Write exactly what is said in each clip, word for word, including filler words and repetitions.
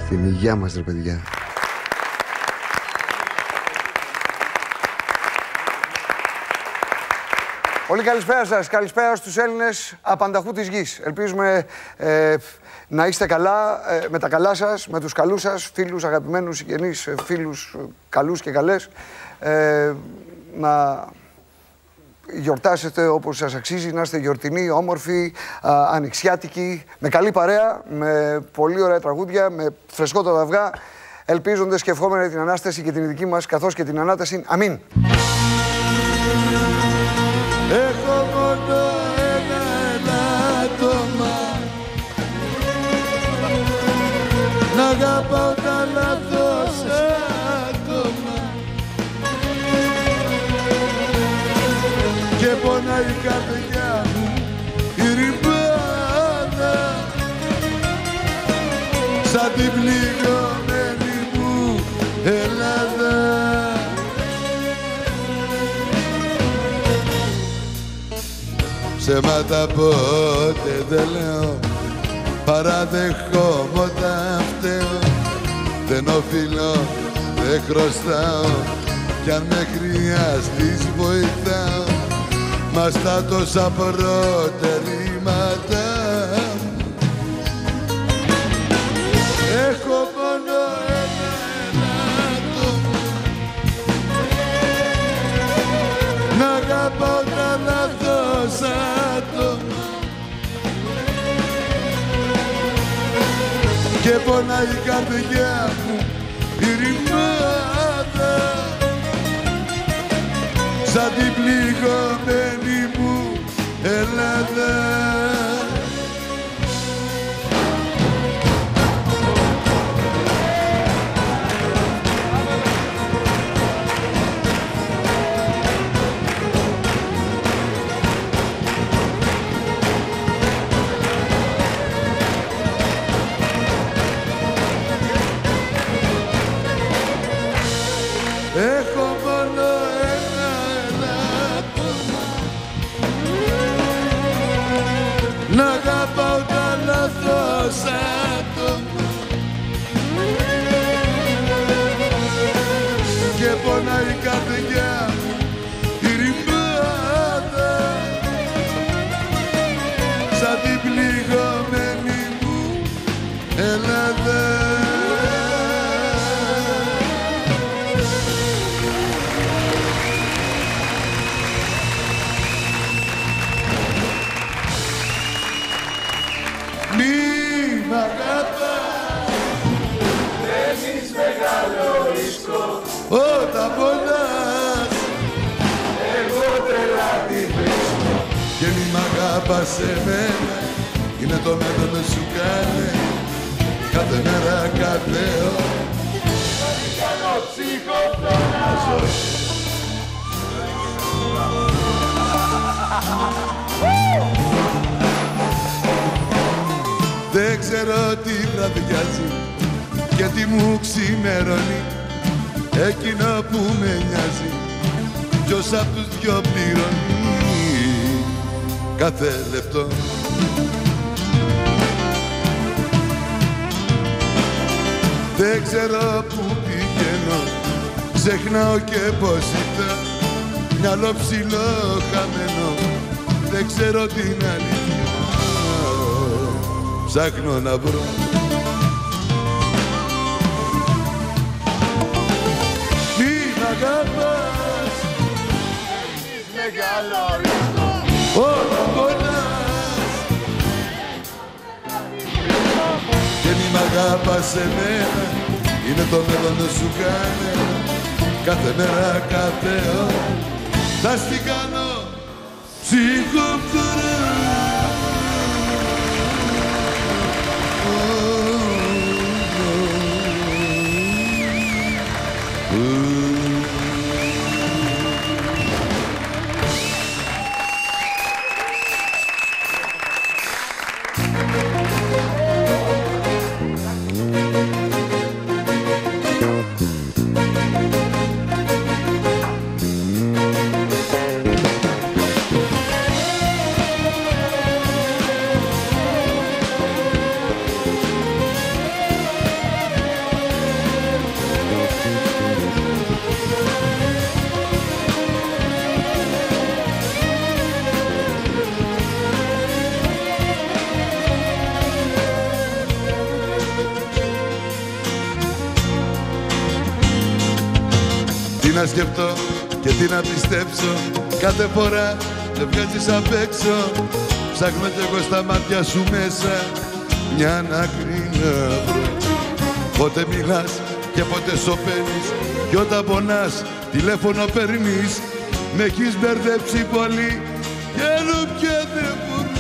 Στην υγεία μας, ρε παιδιά. Πολύ καλησπέρα σας. Καλησπέρα στους Έλληνες απανταχού της γης. Ελπίζουμε ε, να είστε καλά, ε, με τα καλά σας, με τους καλούς σας, φίλους, αγαπημένους, συγγενείς, φίλους ε, καλούς και καλές. Ε, να γιορτάσετε όπως σας αξίζει, να είστε γιορτινοί, όμορφοι, α, ανοιξιάτικοι, με καλή παρέα, με πολύ ωραία τραγούδια, με φρεσκότατα αυγά, ελπίζοντας και ευχόμενοι την Ανάσταση και την ειδική μας, καθώς και την Ανάταση. Αμήν. Έχω μόνο ένα ελάττωμα, να αγαπάω τα λάθος άτομα και πονάει η καρδιά μου η ρημάδα σαν την πληγωμένη μου Ελλάδα. Ψέματα ποτέ δεν λέω, παραδεχόμαι όταν φταίω. Δεν οφείλω, δεν χρωστάω, κι αν με χρειαστείς βοηθάω. Μα στα τόσα προτερήματα έχω μόνο ένα ελάττωμα, να αγαπάω τα λάθος άτομα και πονάει η καρδιά μου η ρημάδα σαν την πληγωμένη μου Ελλάδα. Έχω μόνο ένα ελάττωμα, να αγαπάω τα λάθος άτομα και πονάει η καρδιά μου η ρημάδα σαν την πληγωμένη μου Ελλάδα. Μη μ' αγαπάς, έχεις μεγάλο ρίσκο όταν πονάς, εγώ τρελά τη βρίσκω. και μη μ' αγαπάς εμένα, είναι το μέλλον σου κάνε κάθε μέρα, κάθε ώρα. Θα την κάνω ψυχοφθονάζω. Δεν ξέρω τι βραδιάζει και τι μου ξημερώνει, εκείνο που με νοιάζει ποιος απ' τους δυο πληρώνει κάθε λεπτό. Δεν ξέρω που πηγαίνω, ξεχνάω και πως ζητάω, μυαλό ψηλό χαμένο, δεν ξέρω την αλήθεια, ψάχνω να βρω. Μη μ' αγαπάς, Έχεις μεγάλο ρίσκο όταν πονάς, και μη μ' αγαπάς εμένα, είναι το μέλλον σου κάνε κάθε μέρα, κάθε ώρα. Θα στην κάνω ψυχοφθορά. να σκεφτώ και τι να πιστέψω. Κάθε φορά με βγάζεις απ' έξω. Ψάχνω κι εγώ στα μάτια σου μέσα μια άκρη να βρω. Πότε μιλάς και πότε σωπαίνεις, κι όταν πονάς τηλέφωνο παίρνεις. Με έχεις μπερδέψει πολύ κι άλλο πια δεν μπορώ.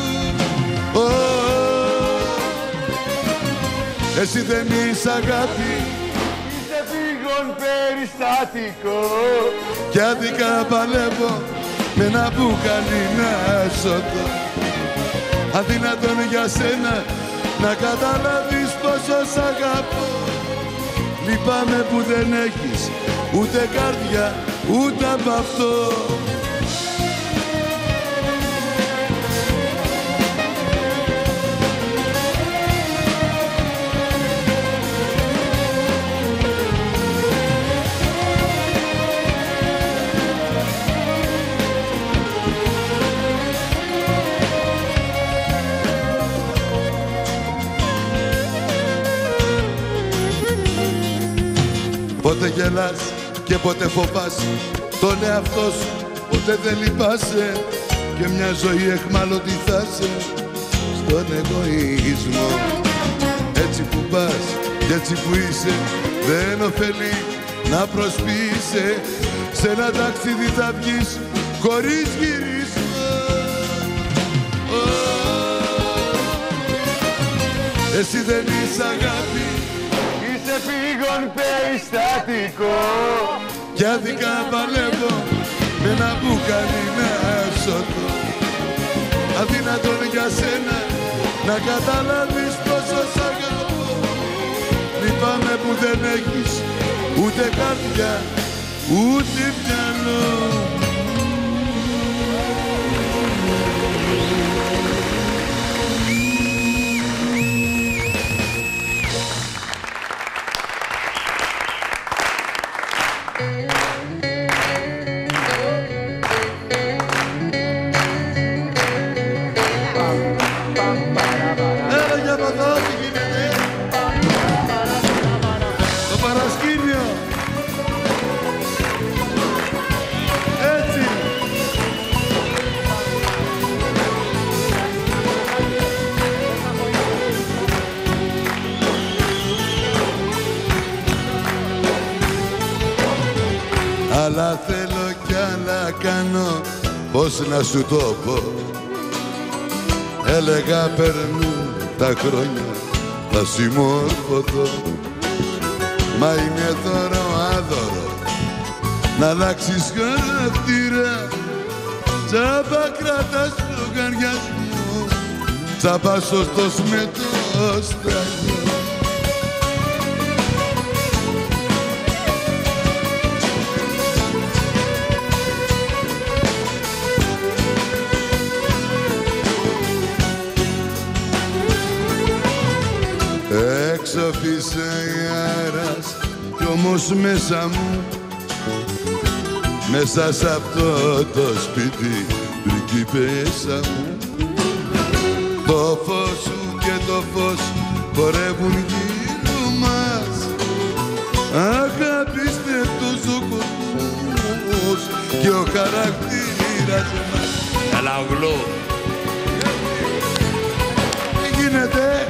Oh, εσύ δεν είσαι αγάπη, είσαι φύγον περιστατικό. κι άδικα παλεύω με ένα μπουκάλι να σωθώ. Αδυνατόν για σένα να καταλάβεις πόσο σ' αγαπώ. Λυπάμαι που δεν έχεις ούτε καρδιά ούτε απ' αυτό. Πότε γελάς και πότε φοβάσαι τον εαυτό σου, ποτέ δεν λυπάσαι. Και μια ζωή εχμάλωτη θα σε στον εγωισμό. Έτσι που πας και έτσι που είσαι δεν ωφελεί να προσποιείσαι. Σε ένα ταξίδι θα βγεις χωρίς γυρισμό. Oh, εσύ δεν είσαι αγάπη, Είσαι φύγον περιστατικό. κι άδικα παλεύω με ένα μπουκάλι να σωθώ. Αδύνατον για σένα να καταλάβεις πόσο σ' αγαπώ. Λυπάμαι που δεν έχεις ούτε καρδιά ούτε μυαλό. Έλα για ποδό, τι γίνεται. Το παρασκήνιο. Έτσι. Άλλα θέλω κι άλλα κάνω, πώς να σου το πω. Έλεγα περνούν τα χρόνια, θα συμμορφωθώ. Μα είναι δώρο άδωρο να αλλάξεις χαρακτήρα. Τσάπα κρατάς λογαριασμό, τσάπα σωστός με το στρατό. Έξω φύσε αέρας κι όμως μέσα μου, μέσα σ' αυτό το σπίτι πριγκίπεσσα μου. Το φως σου και το φως χορεύουν γύρω μας. Αγαπήστε τους ο κόσμος και ο χαρακτήρας μας. Καλά ογλώ. Τι γίνεται?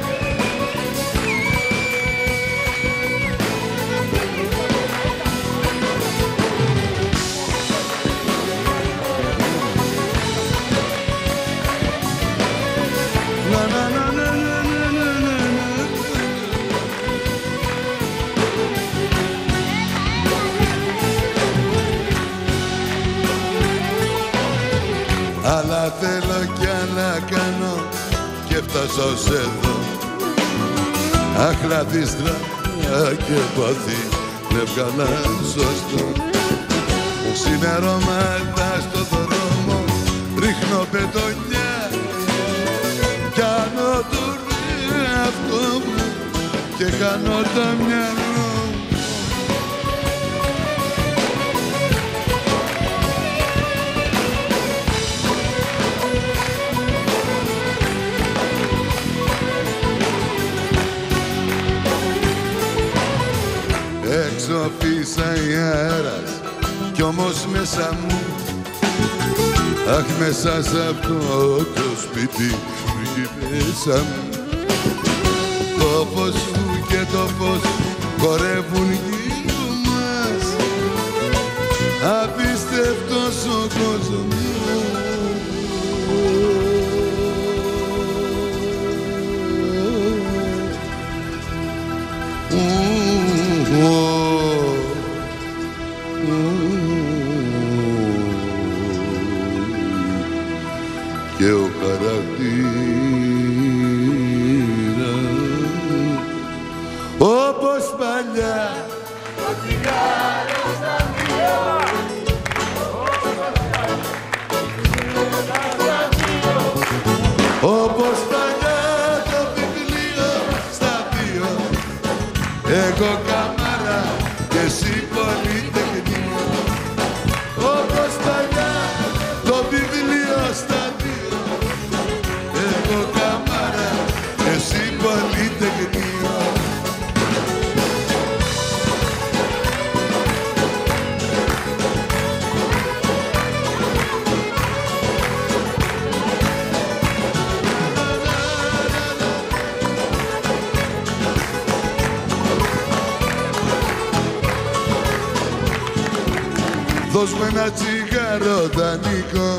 Άλλα θέλω κι άλλα κάνω και φτάσα ως εδώ. Αχλαδίστρα και πάθη με βγάλαν σωστό. Συνερώματα στο δρόμο ρίχνω πετονιά, κάνω τον εαυτό μου και κάνω το μυαλό. Έξω φύσα η αέρας κι όμως μέσα μου, αχ, μέσα σ' αυτό το σπίτι που έχει μέσα μου, το φως σου και το φως χορεύουν γύρω μας, απίστευτος ο κόσμος. Και ο χαρακτήρας όπως παλιά, το τσιγάρο στα δύο, όπως παλιά το βιβλίο στα δύο, εγώ καμάρα και εσύ πολυτεχνείο. Όπως παλιά το βιβλίο στα δύο, εγώ καμάρα και εσύ πολυτεχνείο. Δώσ' μου ένα τσιγάρο δανεικό,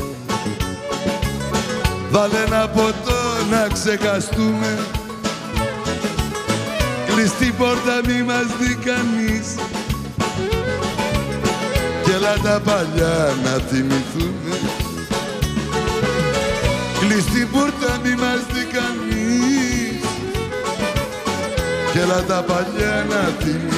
βάλε ένα ποτό να ξεχαστούμε, κλείς την πόρτα μη μας δει κανείς κι έλα τα παλιά να θυμηθούμε. Κλείς την πόρτα μη μας δει κανείς κι έλα τα παλιά να θυμηθούμε.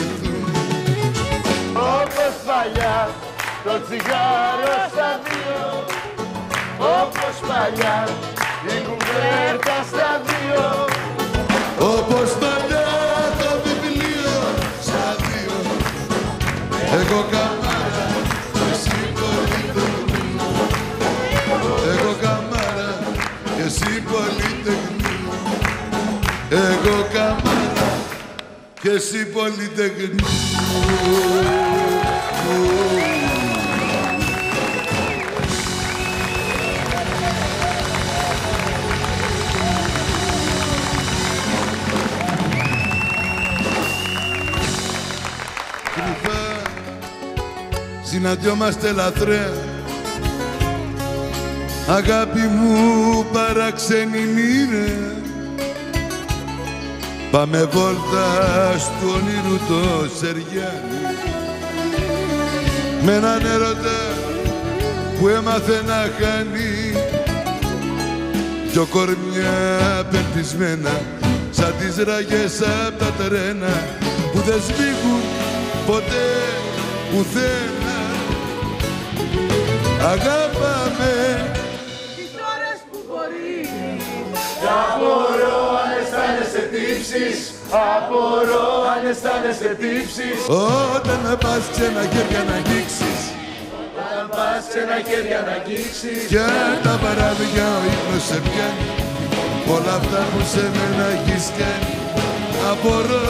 όπως παλιά, το τσιγάρο στα δύο, όπως παλιά, η κουβέρτα στα δύο, όπως παλιά το βιβλίο στα δύο, εγώ καμάρα, εσύ πολυτεχνείο. Εγώ καμάρα, εσύ πολυτεχνείο. Εγώ καμάρα και εσύ πολυτεχνείο. Κρυφά συναντιόμαστε λατρέα, αγάπη μου παραξένη μοίρα. Πάμε βόλτα στο όνειρο το Σεριάνι, με έναν έρωτα που έμαθε να χάνει, δυο κορμιά πεπισμένα σαν τις ράγες απ' τα τρένα που δεν σμίγουν ποτέ πουθένα. Αγάπαμε τις ώρες που μπορεί. απορώ αν αισθάνεσαι τύψεις, απορώ αν αισθάνεσαι τύψεις, όταν να πας ξένα χέρια να αγγίξεις, όταν πας ένα χέρια να αγγίξεις, κι αν τα παράδειγμα ο ύπνος σε πιάνει, όλα αυτά που σε μένα έχεις κάνει, απορώ.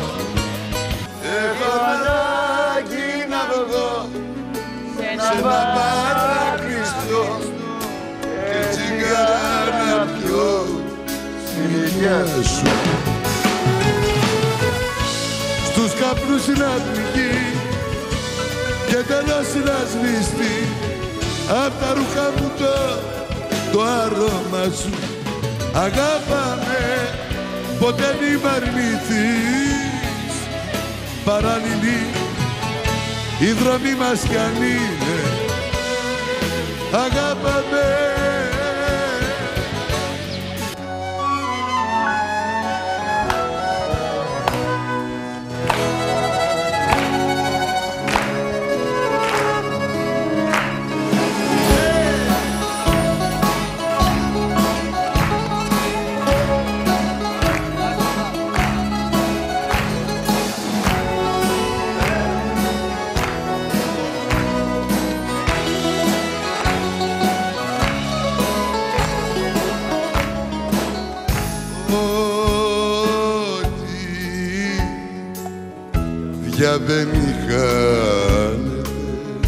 Έχω ανάγκη να βγω Σε σε ένα ένα παράκλειστο και τσιγάρα να πιω στην υγεία σου. Στους καπνούς να πνιγεί και τέλος να σβηστεί απ' τα ρούχα μου το, το άρωμα σου. Αγάπαμε, ποτέ μη μ' αρνηθείς, παράλληλοι οι δρόμοι μας κι αν είναι. Αγάπαμε. Διαβαίνει χάνεται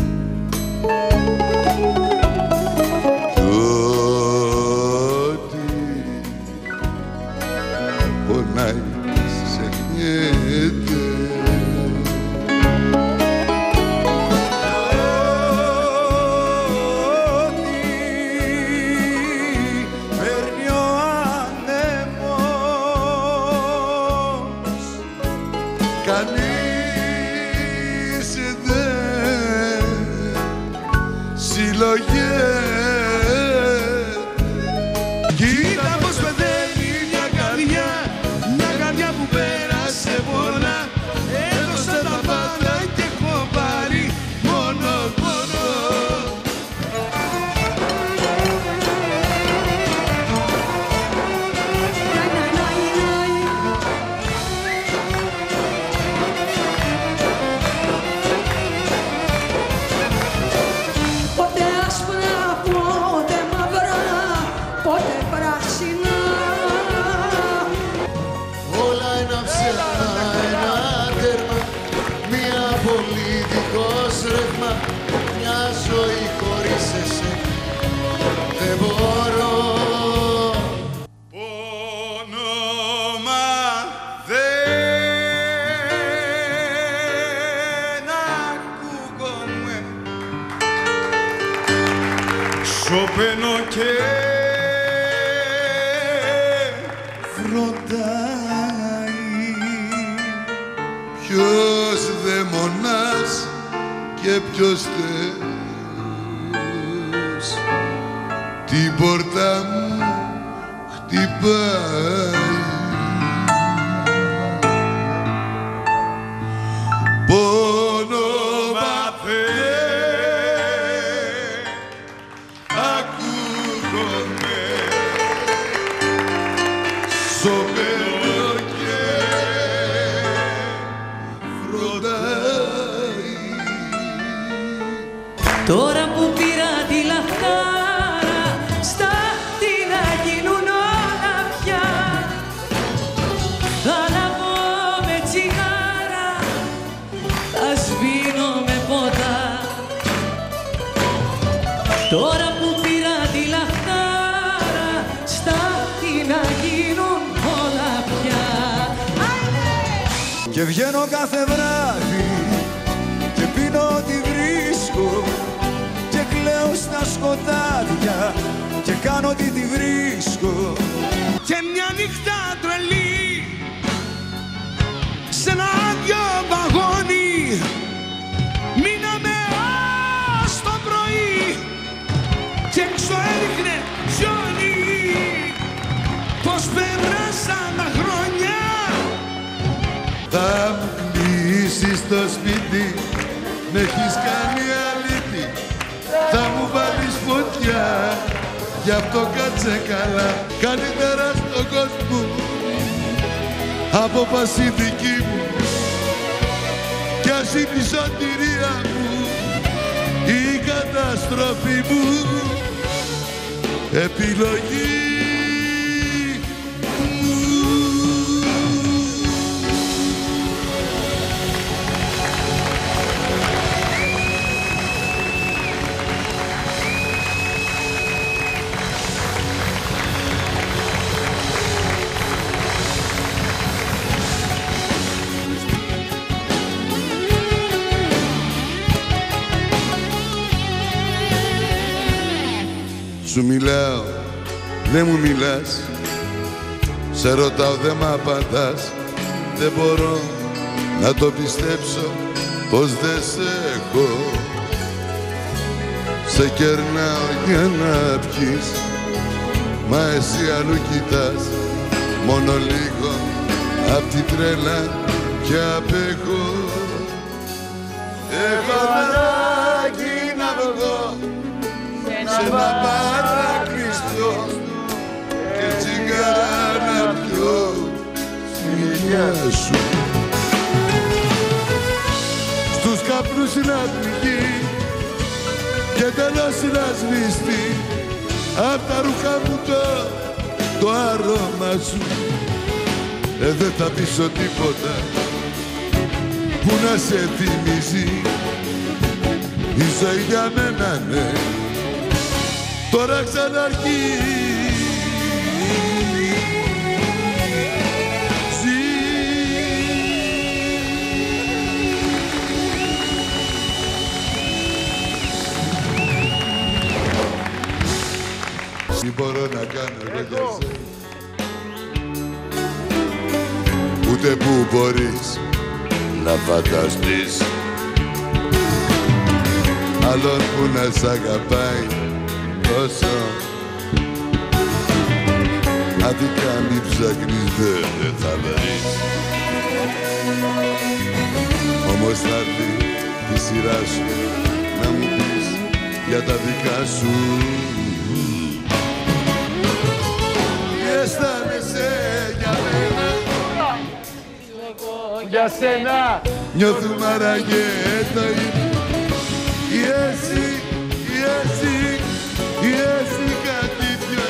κανείς δεν συλλογές. Κοίτα πως παιδεύει μια καρδιά, μια καρδιά που πέρασε πολλά. Έδωσα τα πάντα και έχω πάρει μόνο πόνο. Πότε άσπρα, πότε μαυρά, πότε πράσινα. Όλα ένα ψέμα, ένα τέρμα, μια πολύ δικός ρεύμα, μια ζωή χωρίς εσένα δεν μπορώ. Όνομα δεν ακούγομαι, σωπαίνω και φροντάει. Ποιος δαιμονάς και ποιος Θεός την πόρτα μου χτυπάει. Πόνομα δεν ακούγομαι, σωπαίνω και φροντάει. Τώρα που πήρα τη λαχτάρα, στα τι να γίνουν όλα πια. Θα αναβώ με τσιγάρα, θα σβήνω με ποτά. Τώρα που πήρα τη λαχτάρα, στα τι να γίνουν όλα πια. Και βγαίνω κάθε βράδυ και πίνω ό,τι βρίσκω και κλαίω στα σκοτάδια και κάνω ό,τι τη βρίσκω. Και μια νύχτα τρελή σ' ένα άδειο βαγόνι μείναμε ως το πρωί και έξω έριχνε χιόνι. Πως πέρασαν τα χρόνια. Θα μου κλείσεις το σπίτι, με έχεις κάνει αλήτη. Θα μου βάλεις φωτιά, γι' αυτό κάτσε καλά. Καλύτερα στον κόσμο από πασίδική μου, κι ας είναι η σωτηρία μου η καταστροφή μου. Επιλογή σου μιλάω, δεν μου μιλάς. Σε ρωτάω, δεν μ' απαντάς. Δεν μπορώ να το πιστέψω πως δεν σε έχω. Σε κερνάω για να πιείς, μα εσύ αλλού κοιτάς. Μόνο λίγο απ' την τρέλα κι απέχω. Έχω ανάγκη να βγω σε ένα παρακλειστό και τσιγάρα να πιω στη γυνιά σου. Στους καπνούς να πνιγεί και τέλος να σβηστεί απ' τα ρούχα μου το, το άρωμα σου. Ε, δεν θα πείσω τίποτα που να σε θυμίζει. Η ζωή για μένα, ναι, τώρα ξαναρχίζει. Τι μπορώ να κάνω εγώ για σένα, ούτε που μπορείς να φανταστείς άλλον που να σ' αγαπάει τόσο. Άδικα μη ψάχνεις δεν θα βρεις. Όμως θα έρθει τη σειρά σου να μου πεις για τα δικά σου. Τι αισθάνεσαι για μένα, για σένα νιώθουμε άραγε το ίδιο. Ή εσύ, ή εσύ, ή εσύ κάτι πιο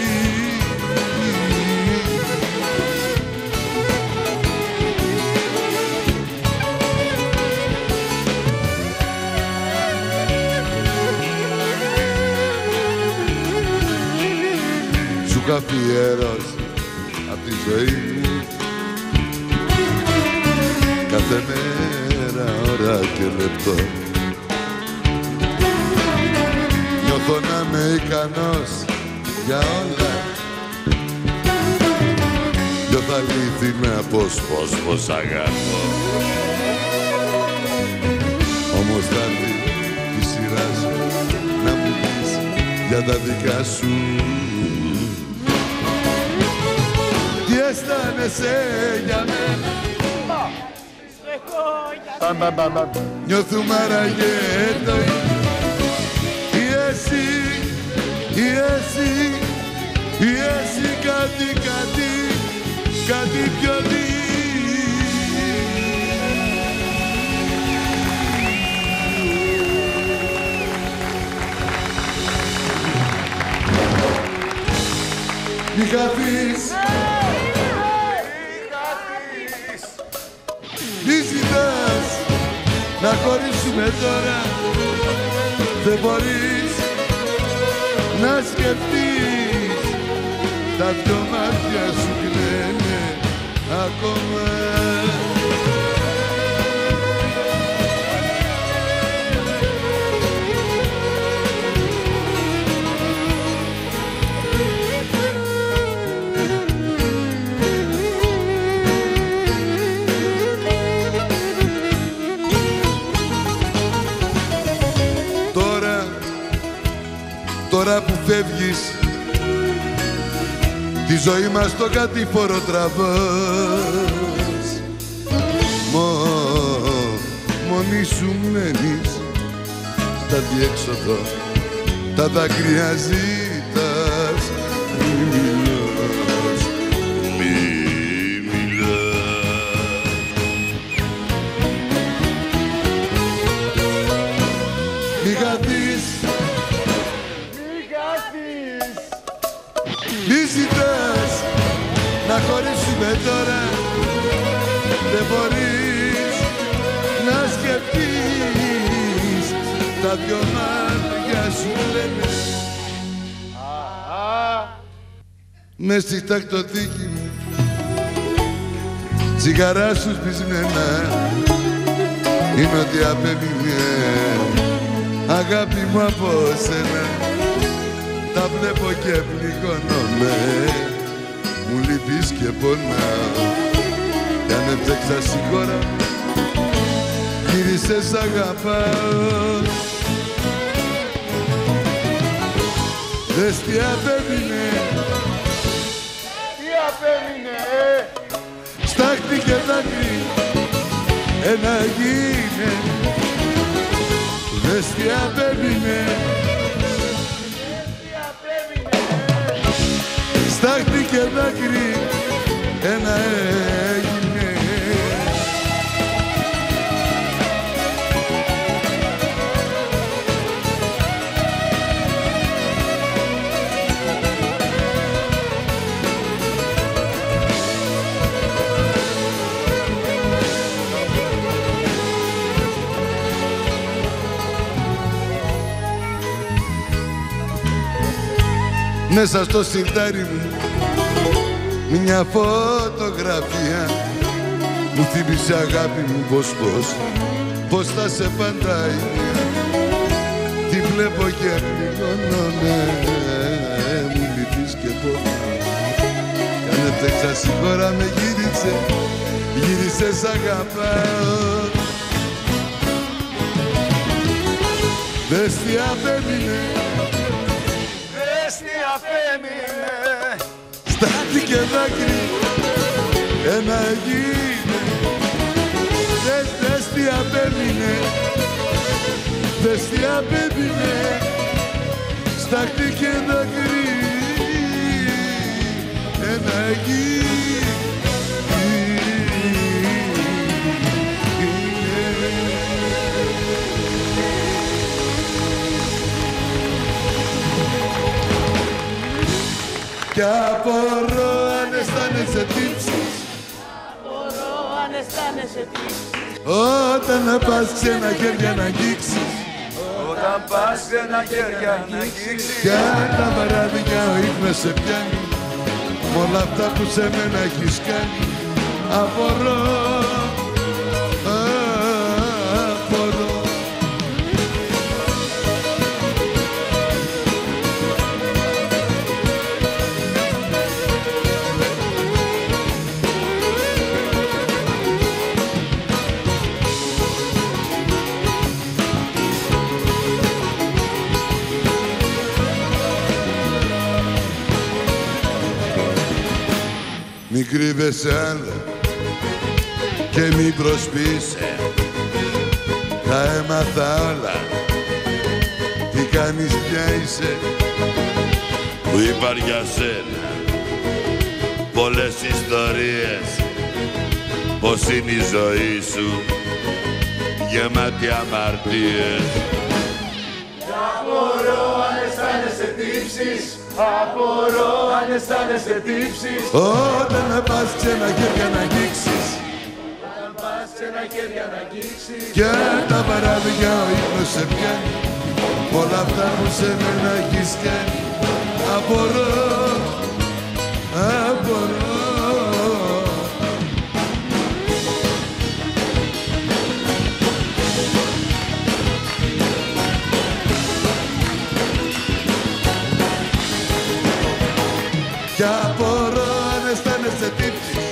σου είχα αφιερώσει απ' τη ζωή μου κάθε μέρα, ώρα και λεπτό. Νιώθω να είμαι ικανός για όλα. Νιώθω αλήθινα πως, πως, πως αγαπώ. Όμως θα έρθει η σειρά σου να μου πεις για τα δικά σου. Τι αισθάνεσαι για μένα, νιώθουμε άραγε το ίδιο. Ή εσύ, ή εσύ, ή εσύ κάτι, κάτι, κάτι πιο δει. Μη χαθείς, μη ζητάς να χωρίσουμε τώρα. Δεν μπορείς να σκεφτείς, τα δυο μάτια σου κλαίνε ακόμα. Τώρα που φεύγεις, τη ζωή μας στο κατήφορο τραβάς. Μο, μόνη σου μένεις στα διέξοδο, τα δάκρυα ζήτας. Μη μιλάς, μη μιλάς. Μη χαθείς, μη ζητάς να χωρίσουμε τώρα. Δεν μπορείς να σκεφτείς, τα δυο μάτια σου λένε μες στη τακτοθήκη μου τσιγαρά σου σπισμένα είναι ότι απέμεινε αγάπη μου από σένα. Τα βλέπω και πληγώνομαι, μου λείπεις και πονάω. Κι αν έψεξα συγχώρα, γύρισες αγαπάω. Δες τι απέμεινε, τι απέμεινε, στάχτη και δάκρυ, ένα γίνε. Δες τι απέμεινε, στάχτη και δάκρυ, ένα έγινε. Μέσα στο σιρτάρι μου μια φωτογραφία μου θύμισε αγάπη μου πως πως πως θα σε πάντα είναι. Τη βλέπω και πληγώνομαι, μου λυπείς και πονάω. Κι αν έτρεξα συγχώρα με γύρισε γύρισε σ' αγαπάω. Δες τι απέμεινε, δες τι απέμεινε, στάχτη και δάκρυ ένα έγινε. Δες, δες τι απέμεινε, δες τι απέμεινε, στάχτη και δάκρυ ένα έγινε. Κι απορώ αν αισθάνεσαι τύψεις, απορώ αν αισθάνεσαι τύψεις, όταν να πας ξένα χέρια να αγγίξεις, όταν πας ξένα χέρια να αγγίξεις. κι αν τα παράδειγμα ο ύπνος σε πιάνει, μ' όλα αυτά που σε μένα έχεις κάνει, απορώ, απορώ. Μη κρύβεσαι άλλα και μη προσπίσαι, τα έμαθα όλα, τι κάνεις πια είσαι. Που είπα για σένα πολλές ιστορίες, πως είναι η ζωή σου γεμάτη αμαρτίες. Απορώ αν αισθάνεσαι τύψεις, απορώ αν αισθάνεσαι τύψεις, όταν να πας ξένα χέρια να αγγίξεις, όταν πας ξένα χέρια να αγγίξεις, κι αν τα παράδειγμα ο ύπνος σε πιάνει, όλα αυτά που σε μένα έχεις κάνει, απορώ, απορώ. Κι απορώ αν αισθάνεσαι τύψεις,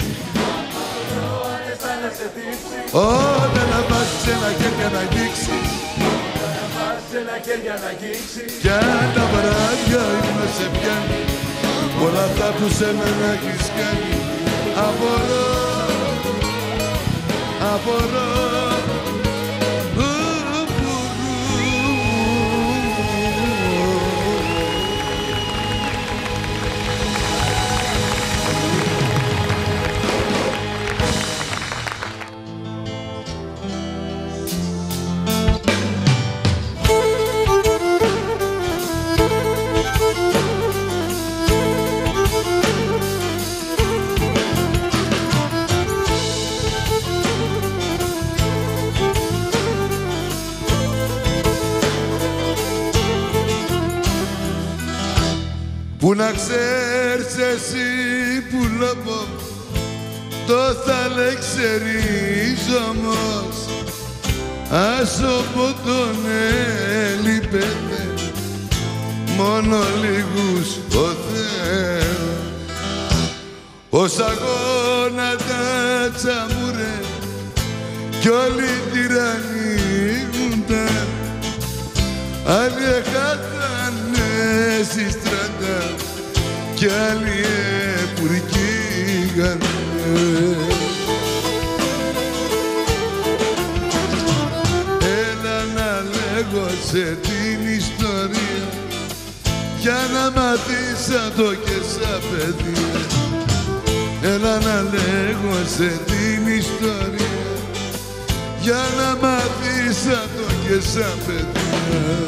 όταν να πας ξένα χέρια να αγγίξεις, ξένα χέρια να αγγίξεις, κι αν τα βράδια ο ύπνος σε πιάνει, όλα αυτά που σε μένα έχεις κάνει, απορώ, απορώ. Που να ξέρεις εσύ που λόγω το θα λεξερίζομος, ας από τον έλειπεται μόνο λίγους ο Θεός. Ως αγώνα τα τσαμούρε κι όλοι τυραννίγουνταν, άλλοι έχαθανε στη στράτα κι άλλοι επουρκήγανε. Έλα να λέγω σε την ιστορία για να μάθεις απ' το και σαν παιδεία. Έλα να λέγω σε την ιστορία για να μάθεις απ' το και σαν παιδεία.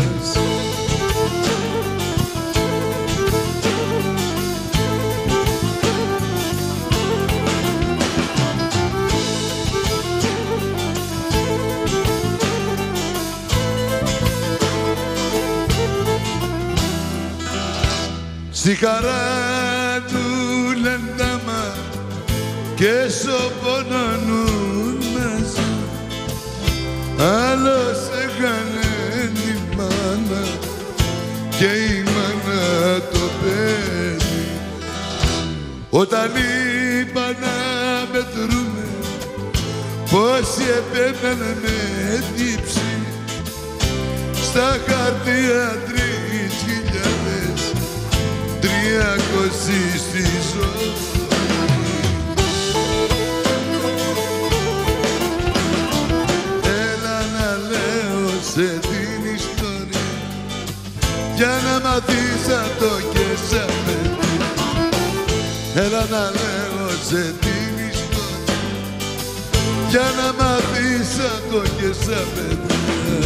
Στη χαρά του λεντάμα και σοπονώνουν μαζί, άλλος έκανε τη μάνα και η μάνα το παιδί. Όταν είπα να μετρούμε πόσοι επέμενε με δίψη στα χαρτιά τρεις χιλιάδες τριακόσιοι στη ζωή. Έλα να λέω σε την ιστορία για να μαθείς απ' το και σαν παιδί. Έλα να λέω σε την ιστορία για να μάθεις απ' το και σαν παιδί.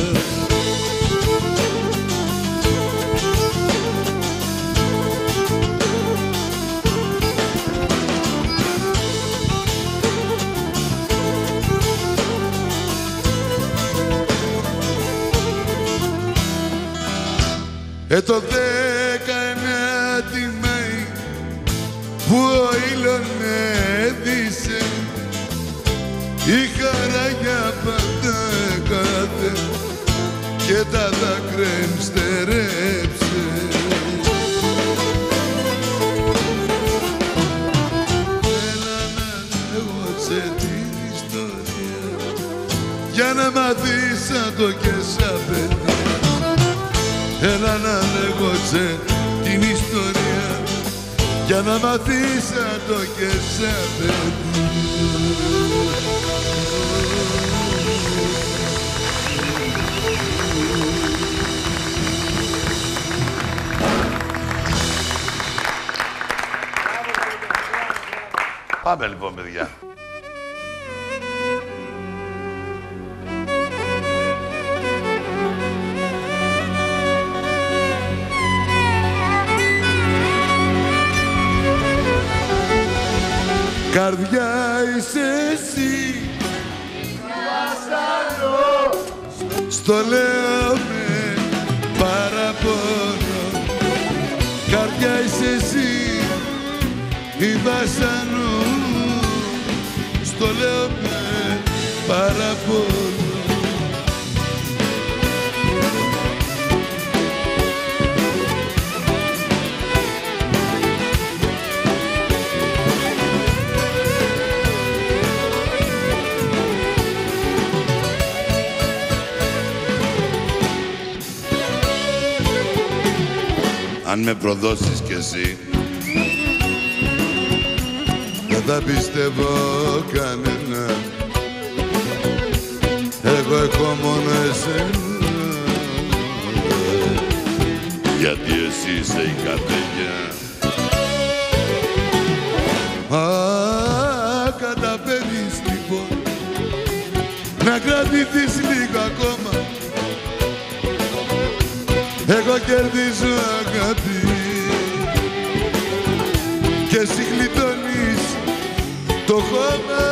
Ε, το δεκαεννέα Μάη που ο ήλιον έδισε η χαρά για πάντα κάθε και τα δάκρυα εμστερέψε. Έλα να λέγω σε την ιστορία για να μάθεις σαν το και σαν παιδί. Έλα να λέγω σε την ιστορία για να μαθείς σαν το και σαν παιδί. Πάμε λοιπόν, παιδιά. Καρδιά είσαι εσύ, Βασανό, στο λέω με παραπονό. Καρδιά είσαι εσύ, η βασανό, στο λέω με παραπονό. Αν με προδώσεις κι εσύ, δεν θα πιστεύω κανένα, εγώ έχω μόνο εσένα. γιατί εσύ είσαι η καρδιά. Α, καταφέρεις λοιπόν να κρατηθείς λίγο ακόμα. Εγώ κερδίζω αγάπη και εσύ γλιτώνεις το χώμα.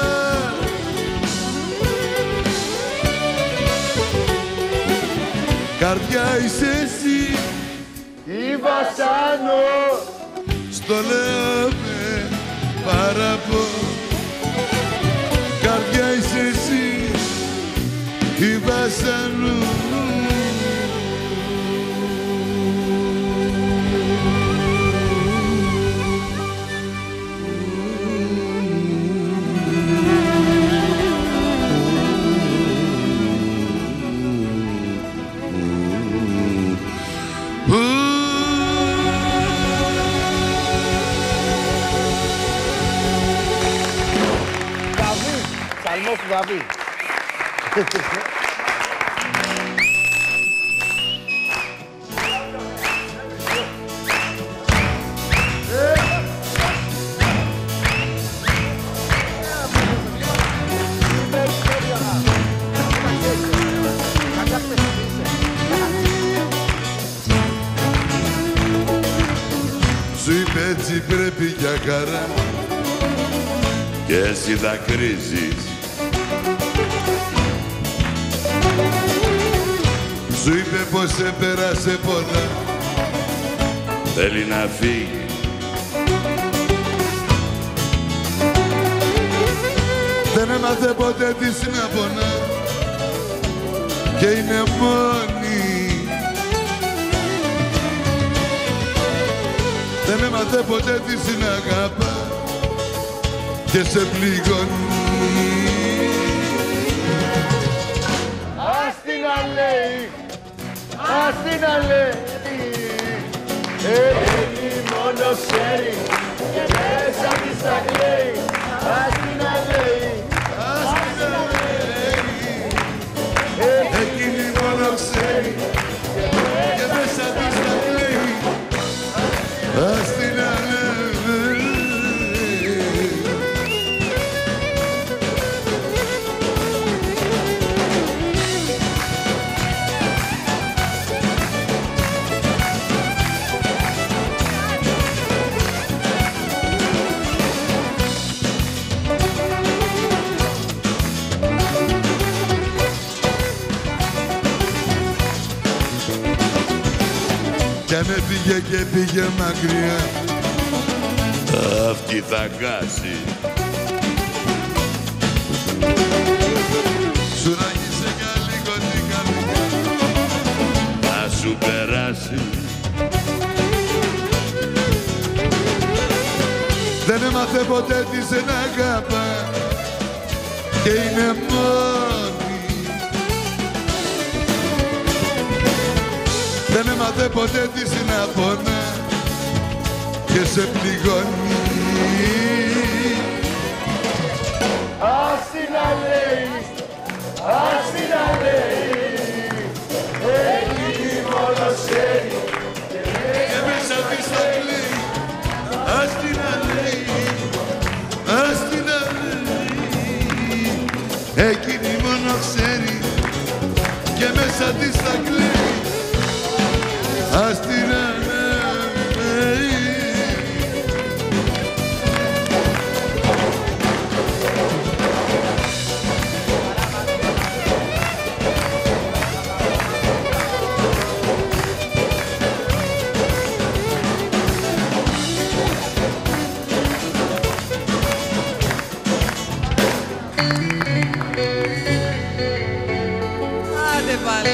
Καρδιά είσαι εσύ, η Βασάνο, στο λέω με παραπονό. Καρδιά είσαι εσύ, η Βασάνο. Ψαλμός του Δαβίδ. Σου είπε έτσι πρέπει για χαρά και εσύ δακρύζεις. Σου είπε πως έπερασε πολλά, Θέλει να φύγει. δεν έμαθε ποτέ της να πονά και είναι μόνη. Δεν έμαθε ποτέ της να αγαπά και σε πληγώνει. τι να λέει. Εκείνη μόνο ξέρει και μέσα της τα κλαίει. Ας τι να λέει, ας τι να λέει. Εκείνη μόνο ξέρει και μέσα της τα κλαίει. Ας τι να λέει. Κι αν έφυγε και πήγε μακριά, αυτή θα κάσει. σου ράγισε για λίγο την καρδιά, Να σου περάσει. δεν έμαθε ποτέ της να αγαπά και είναι μόνη. Δεν έμαθε ποτέ της να πονά και σε πληγώνει. Ας τι να λέει, ας τι να λέει. Εκείνη μόνο ξέρει Και μέσα της τα κλαίει. Ας τι να λέει, ας τι να λέει. Εκείνη μόνο ξέρει και μέσα της τα κλαίει. Ας τι να λέει. Άντε πάλι.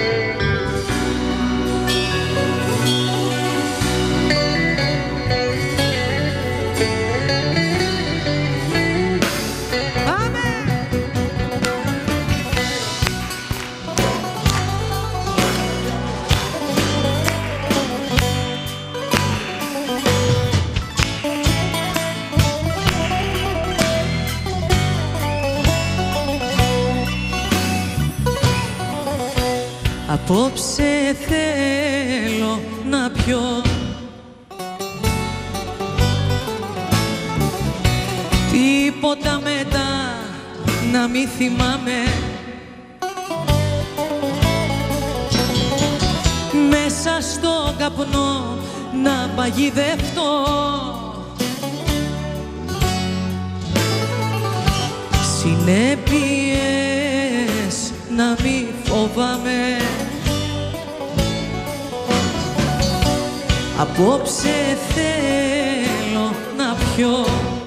Απόψε θέλω να πιω τίποτα μετά να μη θυμάμαι. Μέσα στο καπνό να παγιδευτώ. Συνέπειες να μη φοβάμαι. Απόψε θέλω να πιω.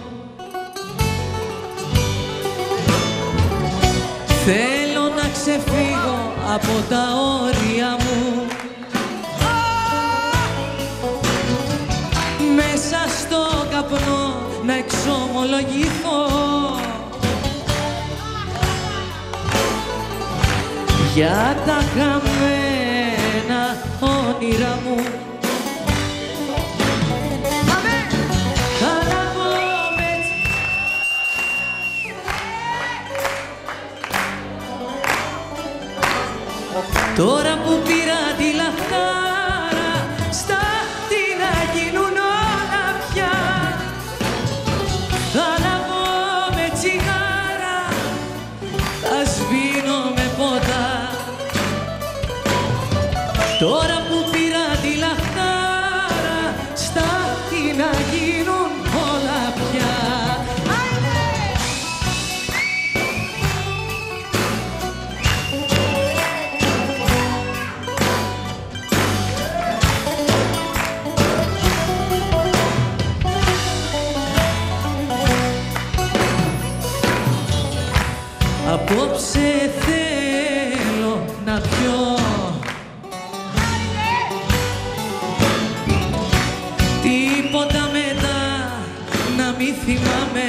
Θέλω να ξεφύγω από τα όρια μου. Μέσα στο καπνό να εξομολογηθώ για τα χαμένα όνειρα μου. Τώρα που πήρα τη λαχτάρα, στα τι να γίνουν όλα πια. Θα αναβώ με τσιγάρα, θα σβήνω με ποτά. Τώρα που πήρα τη λαχτάρα, στα τι να γίνουν όλα πια. Απόψε θέλω να πιω τίποτα μετά να μη θυμάμαι.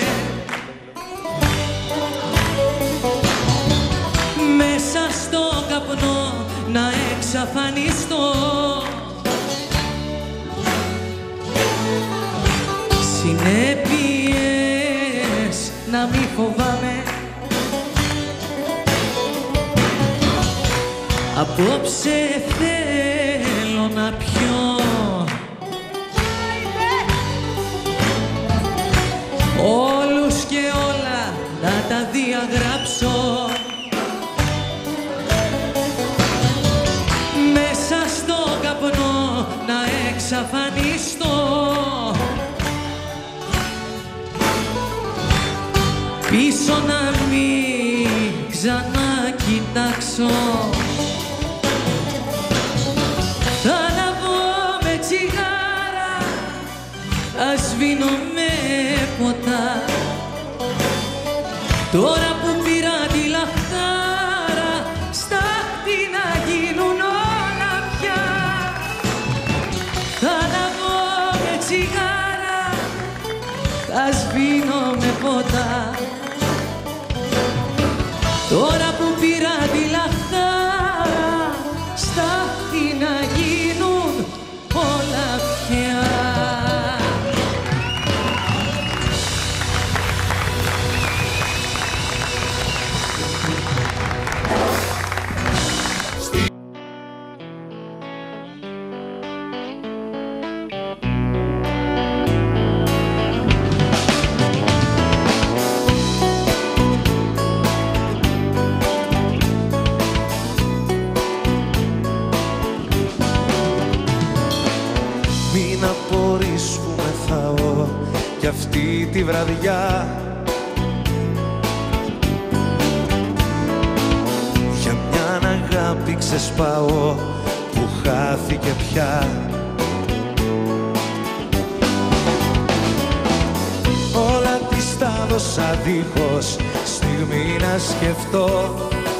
Μέσα στο καπνό να εξαφανιστώ. εξαφανιστώ. Συνέπειες να μη φοβάμαι. Απόψε θέλω να πιω όλους και όλα να τα διαγράψω. Μέσα στο καπνό να εξαφανιστώ. Πίσω να μην ξανακοιτάξω. Θα αναβώ με τσιγάρα, θα σβήνω με ποτά. Τώρα που πήρα τη λαχτάρα, στάχτη να γίνουν όλα πια. Θα αναβώ με τσιγάρα, θα σβήνω με ποτά. Τώρα που πήρα τη λαχτάρα, στάχτη να γίνουν όλα πια. Κι αυτή τη βραδιά για μια αγάπη ξεσπάω που χάθηκε πια. Όλα της τα δώσα δίχως στιγμή να σκεφτώ.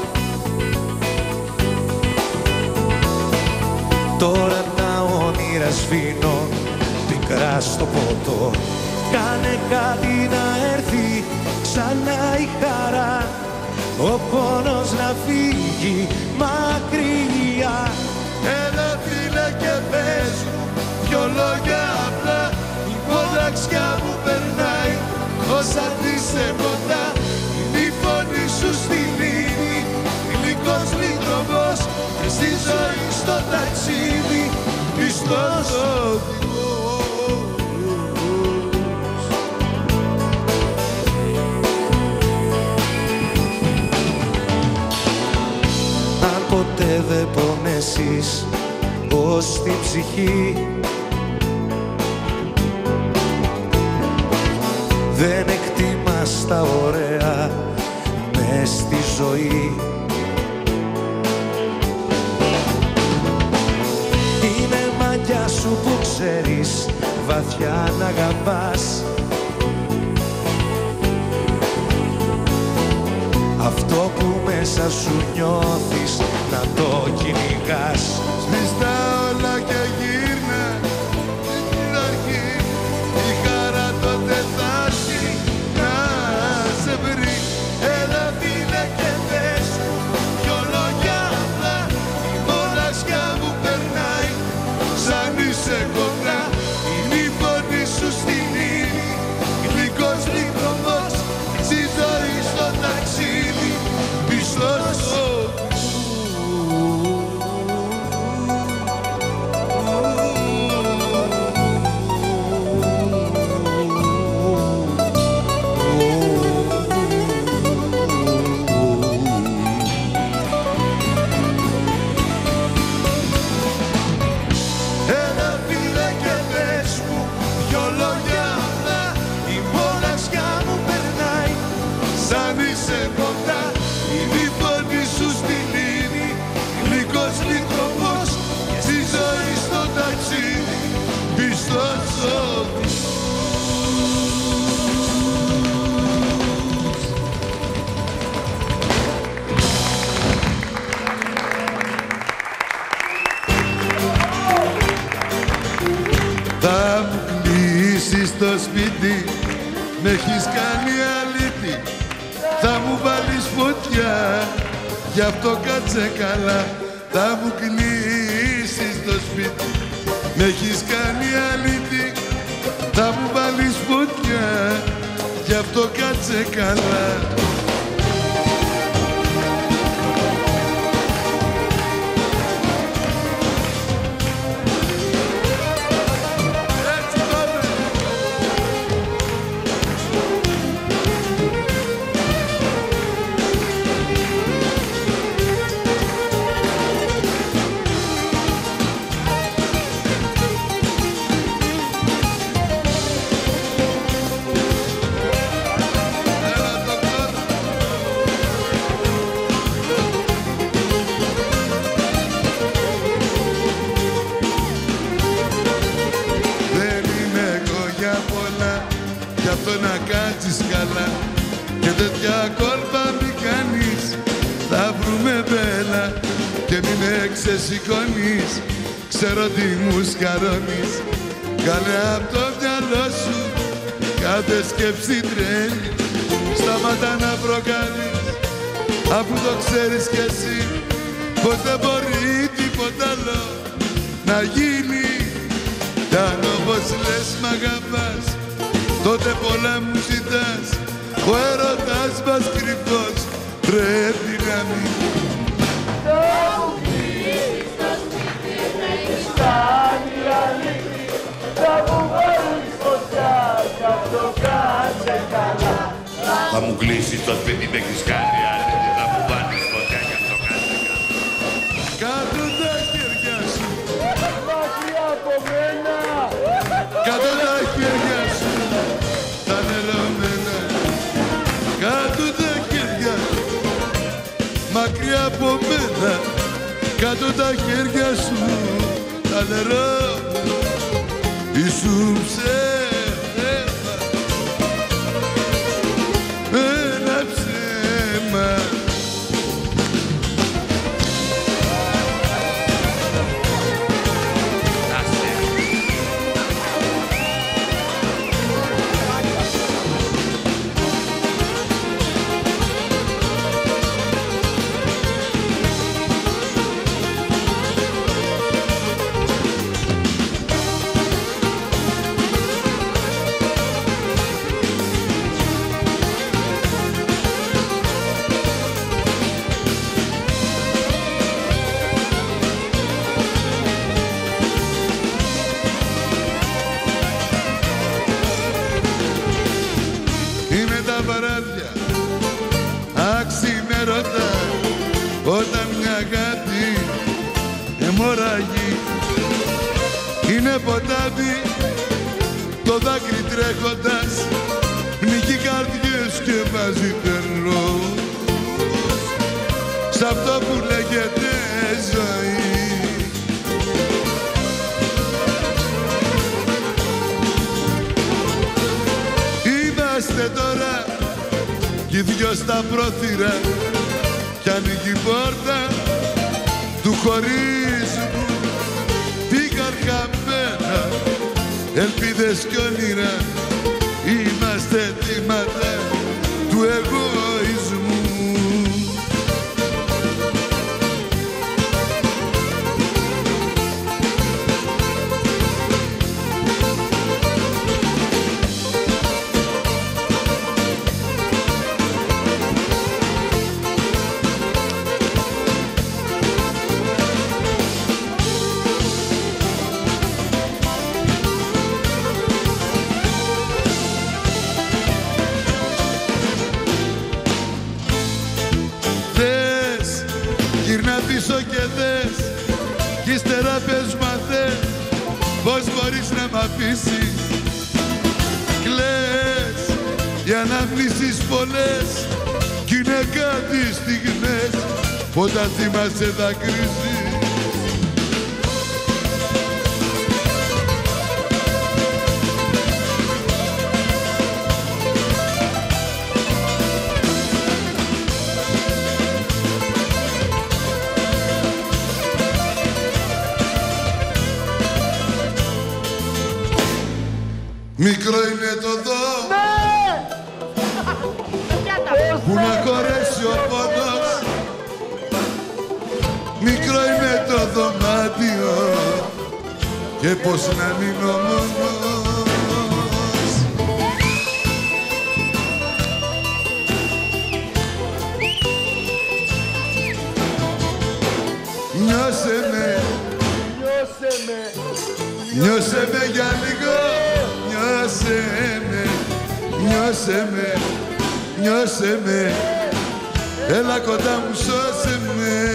Τώρα τα όνειρα σβήνω πικρά στο ποτό. Κάνε κάτι να έρθει ξανά η χαρά, ο πόνος να φύγει μακριά. Έλα φίλε και πες μου δυο λόγια απλά, η μοναξιά μου περνάει όσα της κοντά. Είναι η φωνή σου στη λύνη, γλυκός λιτροβός και στη ζωή στο ταξίδι πιστός οδηγός. Ποτέ δεν πονέσεις ως την ψυχή, δεν εκτιμάς τα ωραία μες στη ζωή. Είναι μαγιά σου που ξέρεις βαθιά να αγαπάς. Αυτό που μέσα σου νιώθεις να το κυνηγάς. Σβήστα όλα και γύρνα στην αρχή, η χαρά τότε θα έρθει να σε βρει. Έλα φίλε και πες μου δυο λόγια απλά, η μοναξιά μου περνάει σαν είσαι κοντά. Είναι η φωνή σου στην ύλη, γλυκός λιτροβός, στη ζωή στο ταξίδι πιστός οδηγός. Θα μου κλείσεις το σπίτι, με έχεις κάνει αλήτη. Θα μου βάλεις φωτιά, γι' αυτό κάτσε καλά. θα μου κλείσεις το σπίτι. Μ' έχεις κάνει αλήτη, θα μου βάλεις φωτιά, γι' αυτό κάτσε καλά. Και τέτοια κόλπα μη κάνεις, θα βρούμε μπέλα. Και μη με ξεσηκώνεις, ξέρω τι μου σκαρώνεις. Κάνε απ' το μυαλό σου κάθε σκέψη τρέλη. Σταματά να προκαλείς, αφού το ξέρεις κι εσύ πως δεν μπορεί τίποτα άλλο να γίνει. Κι αν όπως λες μ' αγαπάς, τότε πολλά μου ζητάς. Ο έρωτας μας κρυφός πρέπει να μην. Θα μου κλείσεις το σπίτι, με έχεις κάνει αλήθεια. Θα μου βάλεις φωτιά, κι αυτό κάτσε καλά. Θα μου κλείσεις το σπίτι, με έχεις κάνει αλήθεια. Θα μου βάλεις φωτιά, κι αυτό κάτσε καλά. Κάτω τα χέρια σου, μακριά από μένα. κάτω τα χέρια σου, τα νερωμένα. Κάτω τα χέρια, μακριά από μένα. Κάτω τα χέρια σου, τα νερό. Ήσουν ψέμα, ένα ψέμα. Αξιμέρωτα, όταν μια αγάπη αιμορραγεί, είναι ποτάμι το δάκρυ τρέχοντας, πνιγεί καρδιές και μαζί περνώ σ' αυτό που λέγεται ζωή. Είμαστε τώρα κι οι δυο στα πρόθυρα κι ανοίγει η πόρτα του χωρισμού. Πήγαν χαμένα ελπίδες κι όνειρα, είμαστε θύματα του εγωισμού. Πίσω και δες, κι ύστερα πες μαθες πως μπορείς να μ' αφήσεις. Κλαις για αναμνήσεις πολλές κι είναι κάτι στιγμές όταν θυμάσαι δακρύζεις. Μικρό είναι το δω, Ναι! που να χωρέσει ο πόνος. Μικρό είναι δωμάτιο και πως να μείνω μόνος. Νιώσε με, Νιώσε με, νιώσε με για λίγο, νιώσε με, νιώσε με, νιώσε με, έλα κοντά μου, σώσε με.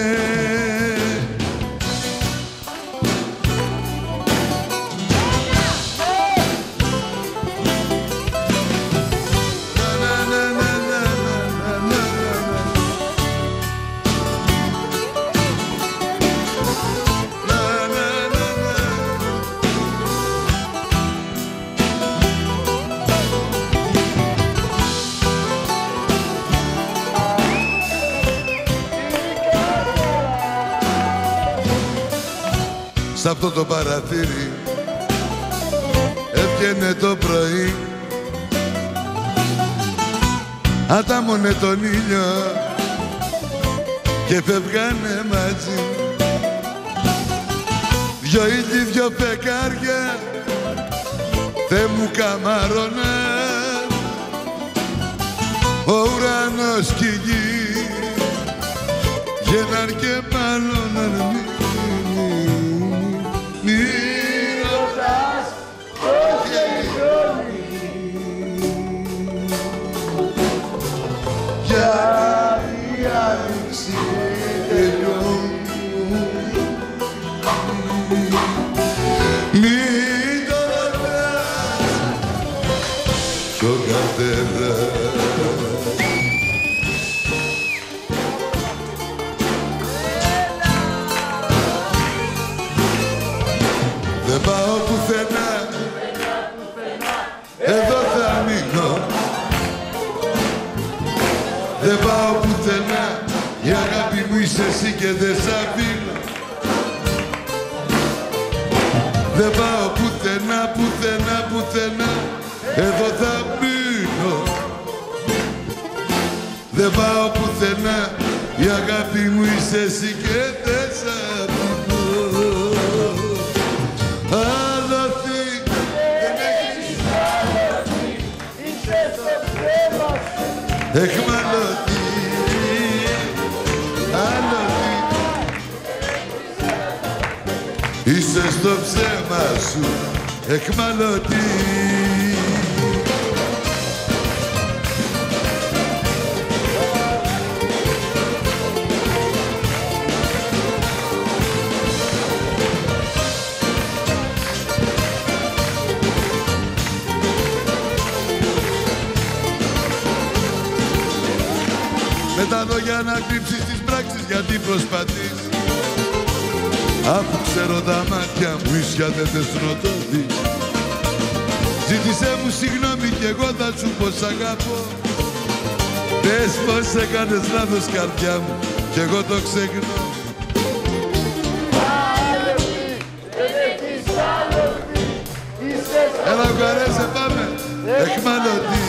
Σ' αυτό το παραθύρι έβγαινε το πρωί, άταμωνε τον ήλιο και φεύγανε μαζί. Δυο ήλιοι, δυο φεγγάρια θε μου καμάρωναν, ο ουρανός κι η γη βγαίναν και μάλλοναν. ρωτάς πώς τελειώνει, γιατί η άνοιξη τελειώνει. Μην το ρωτάς κι ο καθένας δεν πάω πουθενά, εδώ θα μείνω. Δεν πάω πουθενά, η αγάπη μου είσαι εσύ και δεν σ' αφήνω. Δεν πάω πουθενά, πουθενά, πουθενά, εδώ θα μείνω. Δεν πάω πουθενά, η αγάπη μου είσαι εσύ και δεν σ' αφήνω. Άλοθη, δεν έχεις άλοθη, είσαι στο ψέμα σου. εχμαλώτη, άλοθη, είσαι στο ψέμα σου, εχμαλώτη. Με τα λόγια να κρύψεις τις πράξεις γιατί προσπαθείς, αφού ξέρω τα μάτια μου ίσια δεν θες να το δεις. Ζήτησέ μου συγγνώμη κι εγώ θα σου πω σ' αγαπώ. Πες πως έκανες λάθος καρδιά μου κι εγώ το ξεχνώ. Άλοθη, δεν έχεις άλοθη, είσαι στο Έλα βγαρέσε πάμε, εχμαλωτή,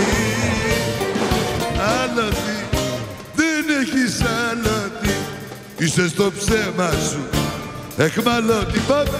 άλοθη. Δεν έχεις άλοθη, είσαι στο ψέμα σου, εχμαλώτη, πάμε.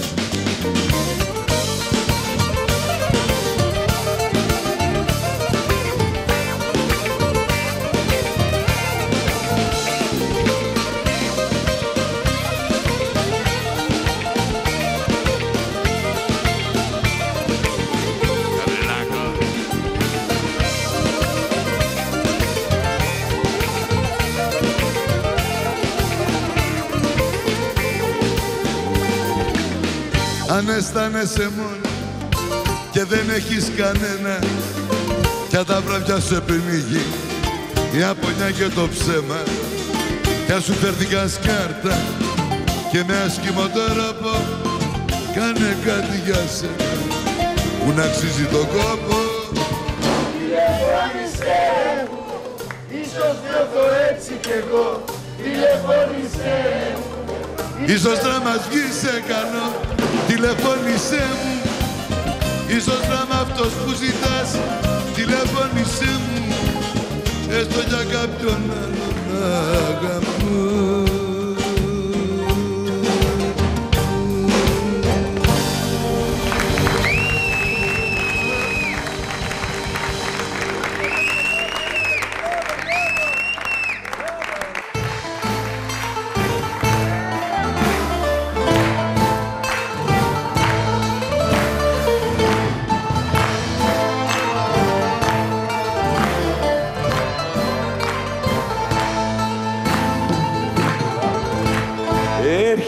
Αν αισθάνεσαι μόνο και δεν έχεις κανένα, κι αν τα βράδια σου επενίγει η απονιά και το ψέμα, κι αν σου φέρθηκαν σκάρτα και με άσχημο τρόπο, κάνε κάτι για σένα που να αξίζει τον κόπο. Τηλεφώνησέ μου, ίσως νιώθω έτσι κι εγώ. Τηλεφώνησέ μου, ίσως να μας βγει σε καλό, τηλεφώνησέ μου. Ίσως να είμαι αυτός που ζητάς, τηλεφώνησέ μου. Έστω για κάποιον άλλον αγαπώ.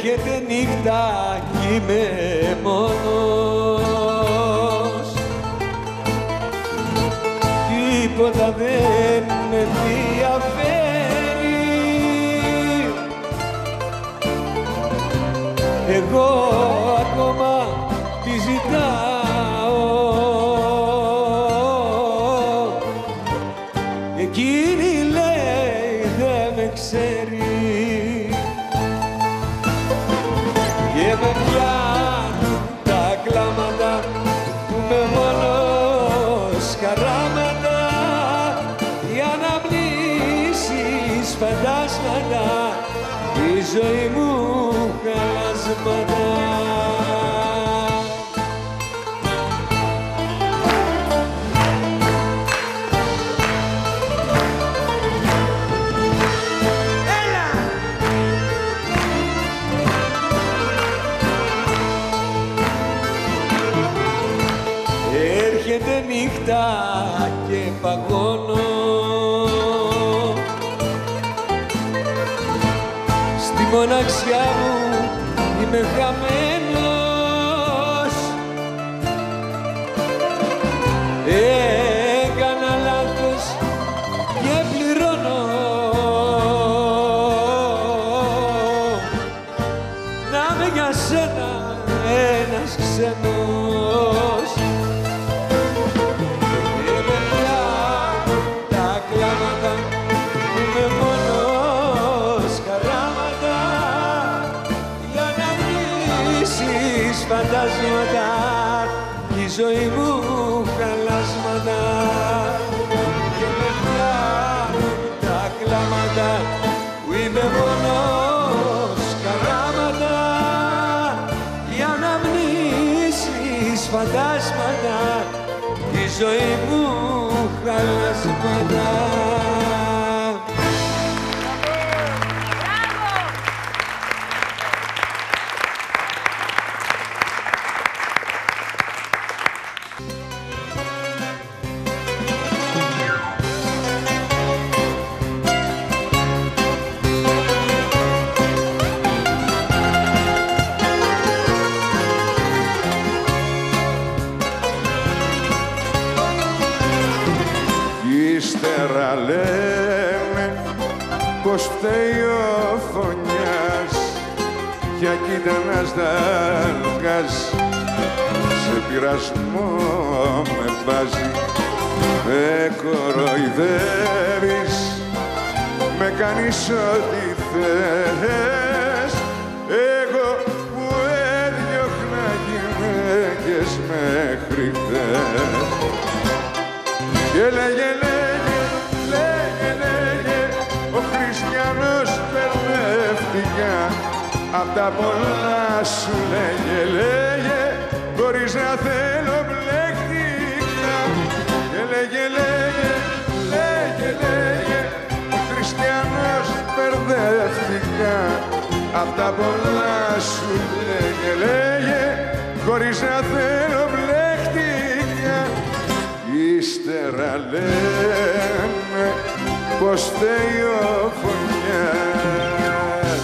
Έρχεται νύχτα κι είμαι μόνος, τίποτα δεν με ενδιαφέρει. Εγώ ακόμα τη ζητάω, εκείνη λέει δεν με ξέρει. Και με πιάνουν τα κλάματα που με μόνος χαράματα, οι αναμνήσεις φαντάσματα, η ζωή μου χαλάσματα. Έρχεται νύχτα και παγώνω, στη μοναξιά μου είμαι χαμένος. Έκανα λάθος και πληρώνω, να είμαι για σένα ένας ξένος. Φαντάσματα, η ζωή μου χαλάσματα, και με πιάνουν τα κλάματα που είμαι μόνος καράματα, οι αναμνήσεις φαντάσματα, η ζωή μου χαλάσματα. Ύστερα λένε πως φταίει ο φωνιάς, κι κι ήταν ένας δάλγας, σε πειρασμό με βάζει. Με κοροϊδεύεις, με κάνεις ό,τι θες, εγώ που έδιωχνα γυναίκες μέχρι χθες. Και λέγε, λέγε, λέγε, λέγε, ο Χριστιανός μπερδεύτηκα, απ' τα πολλά σου λέγε, λέγε, χωρίς να θέλω μπλέχτηκα. Και λέγε, λέγε, λέγε, λέγε, ο Χριστιανός μπερδεύτηκα, απ' τα πολλά σου λέγε, λέγε, χωρίς να θέλω μπλέχτηκα. Ύστερα λέμε πως φταίει ο φωνιάς.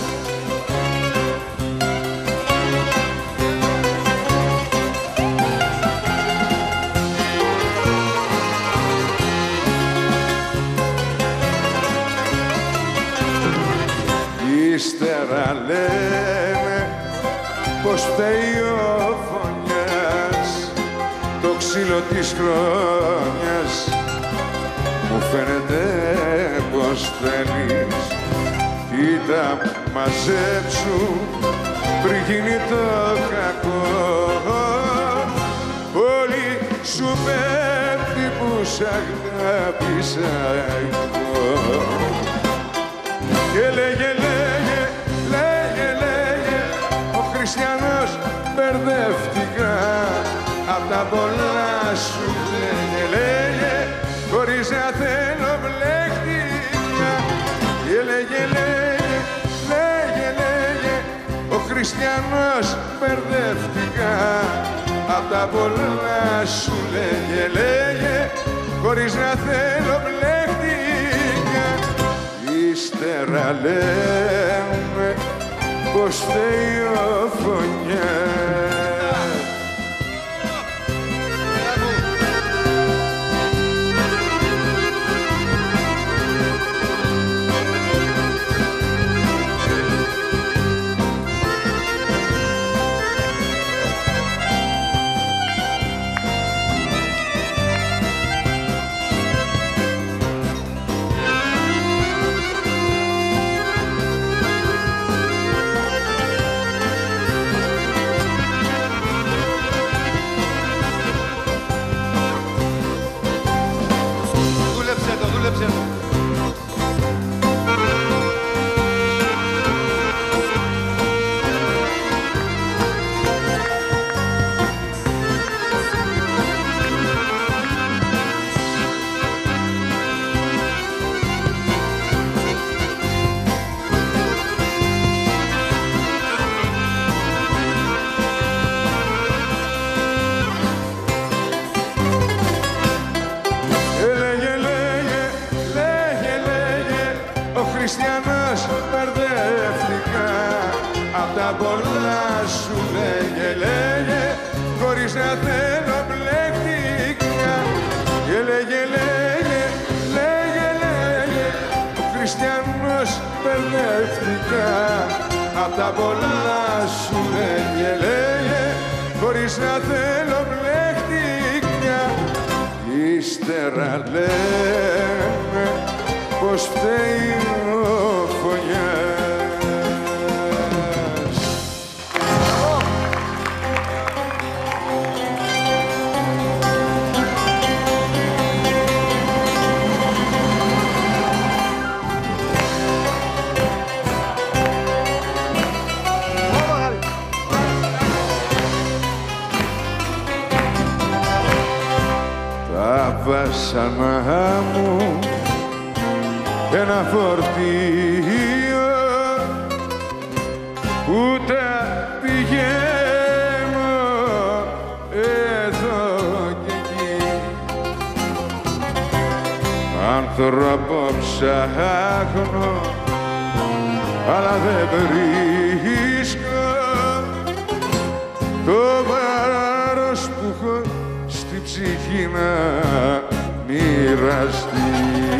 Ύστερα λέμε πως φταίει ο φωνιάς, το ξύλο της χρόνιας μου φαίνεται πως θέλεις. Κοίτα, μαζέψου πριν γίνει το κακό, όλη σου πέφτει που σ' αγάπησα εγώ. Και λέγε, λέγε, λέγε, λέγε, ο Χριστιανός μπερδεύτηκα, απ' τα πολλά σου λέγε, λέγε, χωρίς να θέλω μπλέχτηκα. Και λέγε, λέγε, λέγε, λέγε, ο Χριστιανός μπερδεύτηκα, απ' τα πολλά σου λέγε, λέγε, χωρίς να θέλω μπλέχτηκα. Ύστερα λέμε πως φταίει ο φωνιάς. Χριστιανός μπερδεύτηκα απ' τα πολλά σου λέγε, λέγε, χωρίς να θέλω μπλέχτηκα. Και λέγε, λέγε, λέγε, λέγε, ο Χριστιανός μπερδεύτηκα απ' τα πολλά σου λέγε, λέγε, χωρίς να θέλω μπλέχτηκα. Ύστερα λέμε πως φταίει ο φωνιάς. Τα βάσανα μου ένα φορτίο που τα πηγαίνω εδώ και εκεί. Άνθρωπο ψάχνω αλλά δεν βρίσκω το βάρος που έχω στη ψυχή να μοιραστεί.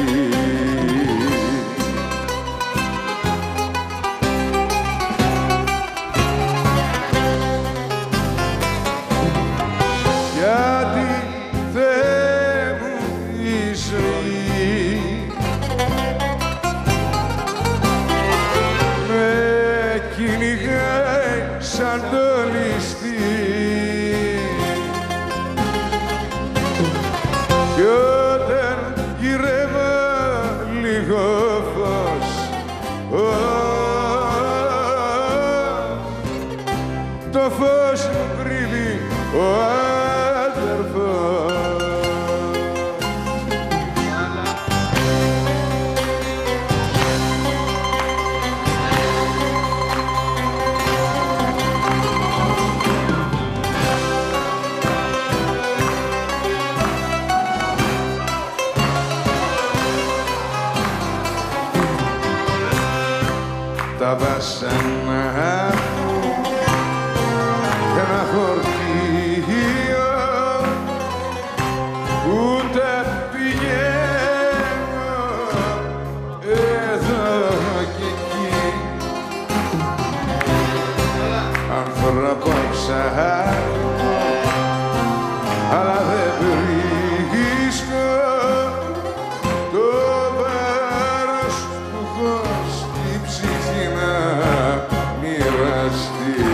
Το φως μου κρύβει ο αδερφός. Τα βάσανα ένα φορτίο που τα πηγαίνω εδώ και εκεί. Άνθρωπο ψάχνω αλλά δεν βρίσκω το βάρος που έχω στη ψυχή να μοιραστεί.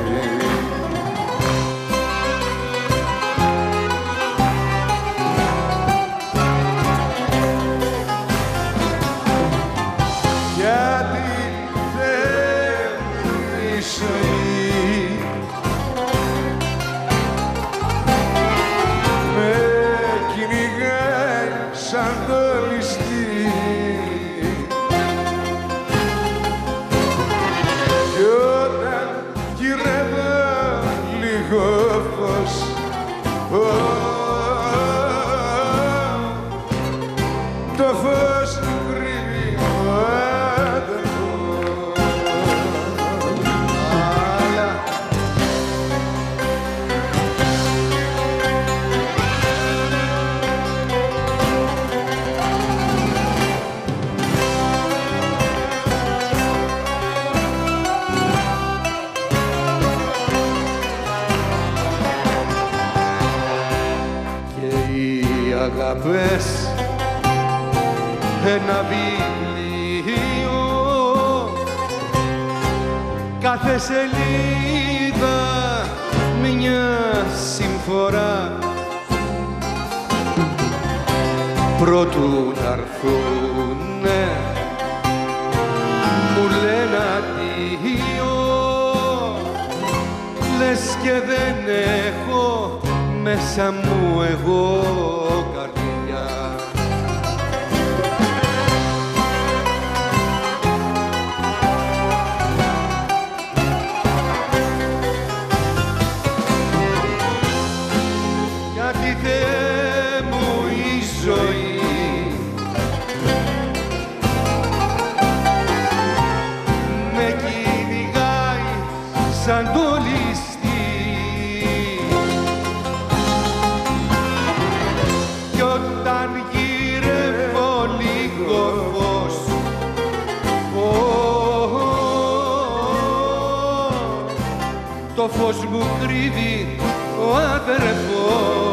Το φως κρύβει ο αδερφός. πες ένα βιβλίο, κάθε σελίδα μια συμφορά, πρώτου να έρθουνε μου λένε αντίο, λες και δεν έχω μέσα μου εγώ καρδιά. Γιατί Θεέ μου η ζωή με κυνηγάει σαν το ληστή, κι όταν γύρευω λίγο φως, το φως μου κρύβει ο αδερφός.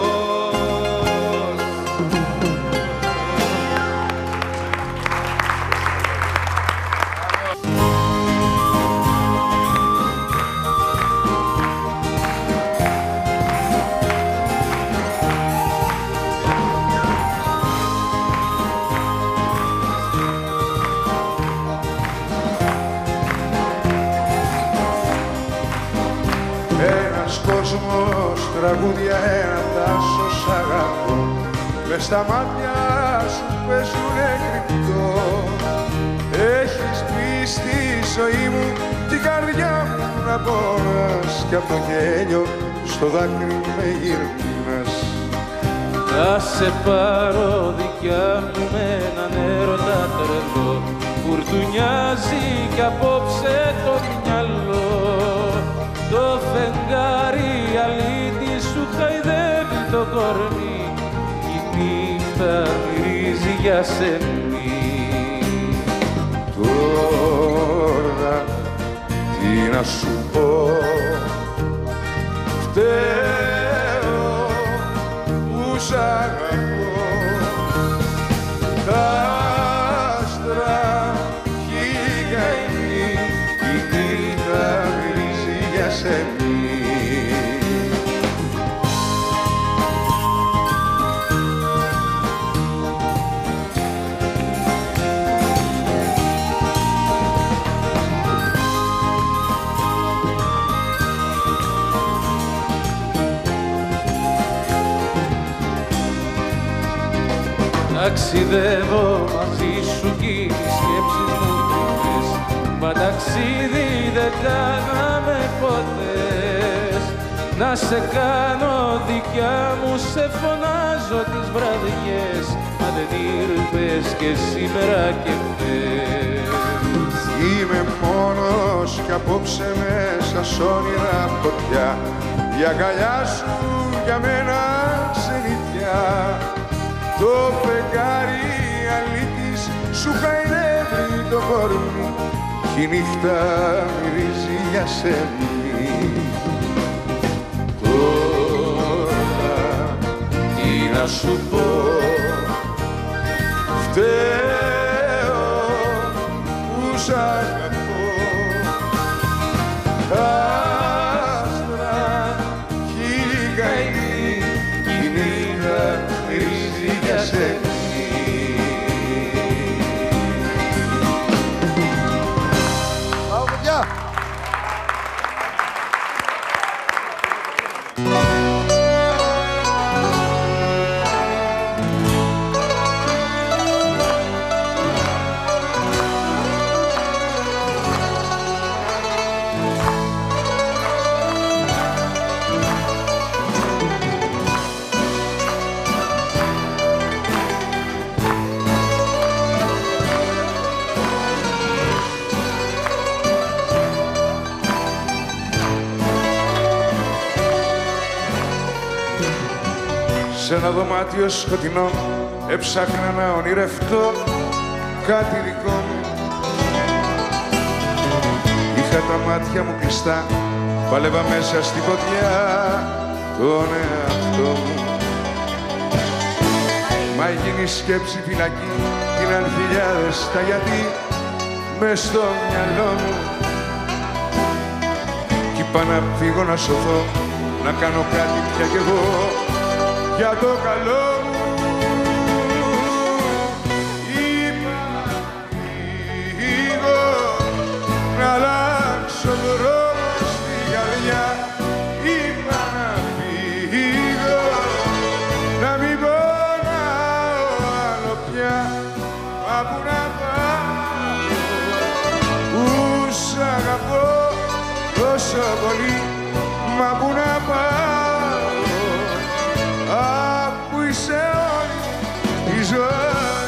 Ένας κόσμος, τραγούδια, ένα τάσο σ' αγαπώ, μες στα μάτια σου παίζουνε κρυπτό. Έχεις πει στη ζωή μου την καρδιά μου να πονάς, κι απ' το γέλιο στο δάκρυ με γυρνάς. Θα σε πάρω δικιά μου με έναν έρωτα τρελό, φουρτουνιάζει κι απόψε το μυαλό. Το φεγγάρι αλήτη σου χαϊδεύει το κορμί, η νύχτα μυρίζει για σεμί. Τώρα τι να σου πω, φταίω που σ' αγαπώ. Τα άστρα χειγανή, η νύχτα μυρίζει για σεμί. Ταξιδεύω μαζί σου κι οι σκέψεις μου κρυφές, μα ταξίδι δεν κάναμε ποτέ. Να σε κάνω δικιά μου, σε φωνάζω τις βραδιές, μα δεν ήρθες και σήμερα και χθες. Είμαι μόνος κι απόψε μέσα σ' όνειρα φωτιά, η αγκαλιά σου για μένα ξενιτιά. Το φεγγάρι αλήτης σου χαϊδεύει το κορμί, κι η νύχτα μυρίζει για σεμί. Τώρα τι να σου πω, φταίω που σ' αγαπώ. Άστρα χειλικαϊνή, κι η νύχτα μυρίζει για σεμί. Πάω, παιδιά! Σ' ένα δωμάτιο σκοτεινό έψαχνα να ονειρευτώ κάτι δικό μου. Είχα τα μάτια μου κλειστά, πάλευα μέσα στη φωτιά τον εαυτό μου. Μα Μα γίνει σκέψη φυλακή, γίναν χιλιάδες τα γιατί μες στο μυαλό μου. Κι είπα να φύγω να σωθώ, να κάνω κάτι πια κι εγώ για το καλό μου. Είπα να φύγω, να αλλάξω δρόμο στη καρδιά. Είπα να φύγω, να μην πονάω άλλο πια. Μα που να πάω, που σ' αγαπώ τόσο πολύ. Μα που να πάω, αφού είσαι όλη η ζωή.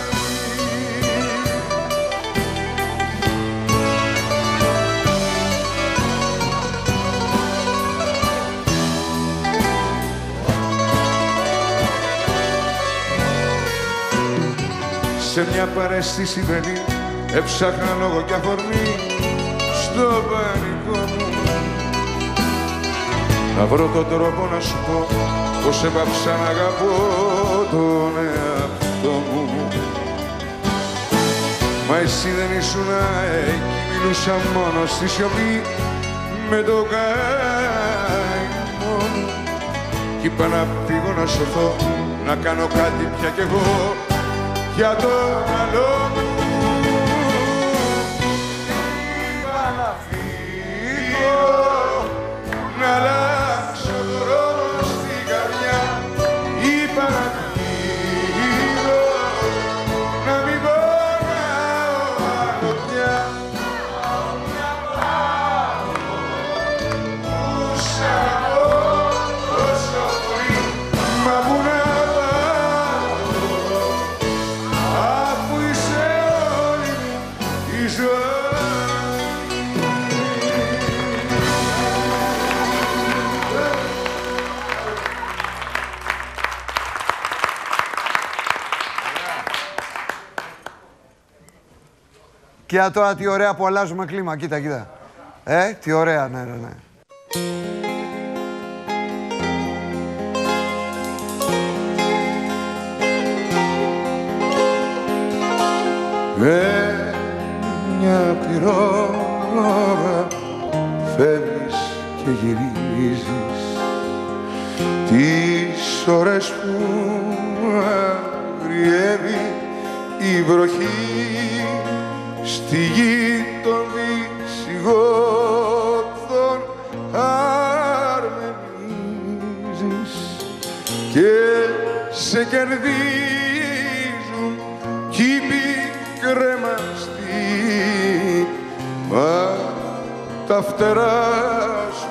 Σε μια παρέστηση βελή έψαχνα λόγο κι αφορμή στο πανικό μου. Να βρω τον τρόπο να σου πω πως έπαψα να αγαπώ τον εαυτό μου. Μα εσύ δεν ήσουν εκεί, μιλούσα μόνο στη σιωπή με το καημό μου. Κι είπα να φύγω να σωθώ, να κάνω κάτι πια κι εγώ για το καλό μου. Είπα να φύγω, να αλλάξω δρόμο στην καρδιά. Είπα να φύγω, να μην πονάω άλλο πια. Που σ' αγαπώ τόσο πολύ. Μα που να πάω, αφού είσαι όλη μου η ζωή. Και τώρα τι ωραία που αλλάζουμε κλίμα, κοίτα, κοίτα. Ε, τι ωραία, ναι, ναι, ναι. Με μια πυρόβα φεύγεις και γυρίζεις τις ώρες που αγριεύει η βροχή στη γη των Βυσσιγότων αρμενίζεις και σε κερδίζουν κι οι πικρέμαστοι, μα τα φτερά σου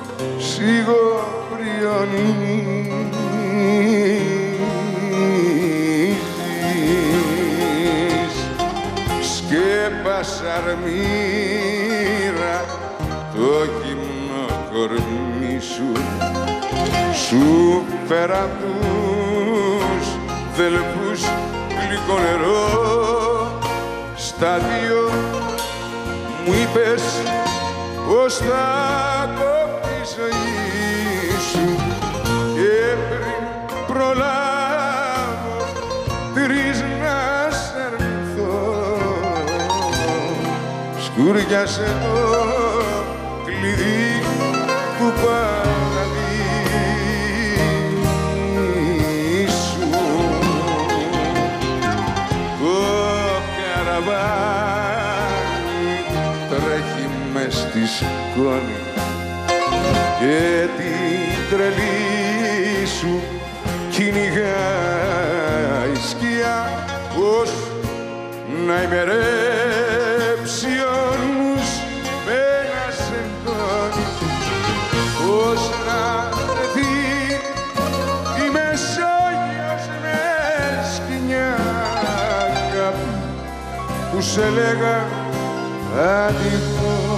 σιγοπριονίζεις. Σκέπασα αρμύρα το γυμνό κορμί σου, σου φέρα τους δελφούς γλυκό νερό. Στα δύο μου είπες πως θα κόψει η ζωή σου και πριν προλάβω τρεις να σ' αρνηθώ, σκούριασε το κλειδί του παραδείσου. Το καραβάνι τρέχει μες στη σκόνη και την τρελή σου κυνηγάει σκιά, πως να ημερέψει ο νους με ένα σεντόνι, πως να βρεθεί η Μεσόγειος με σκηνιά αγάπη που σε λέγα αντιφώνη.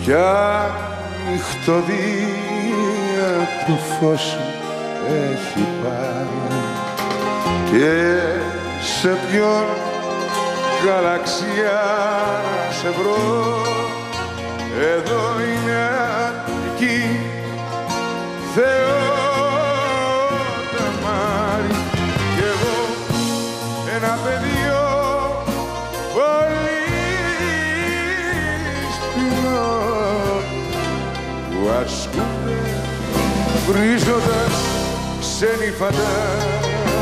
κι ανοιχτοδία του φως έχει πάει και σε ποιον γαλαξιά να σε βρω, εδώ είναι εκεί Θεό τα μάρι κι εγώ ένα παιδιό πολύ σπινό που ασκούνται βρίζοντας ξένοι φαντάροι.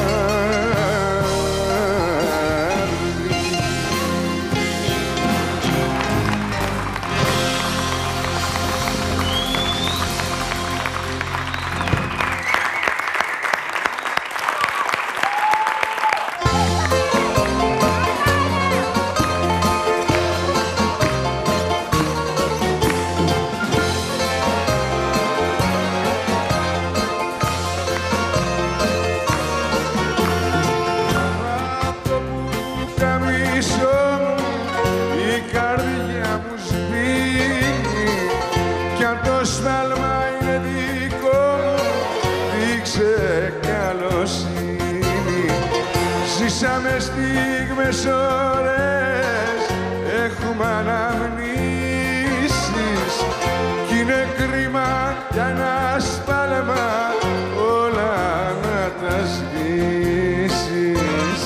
Ζήσαμε στιγμές ώρες, έχουμε αναμνήσεις κι είναι κρίμα για ένα σπάλμα όλα να τα σβήσεις.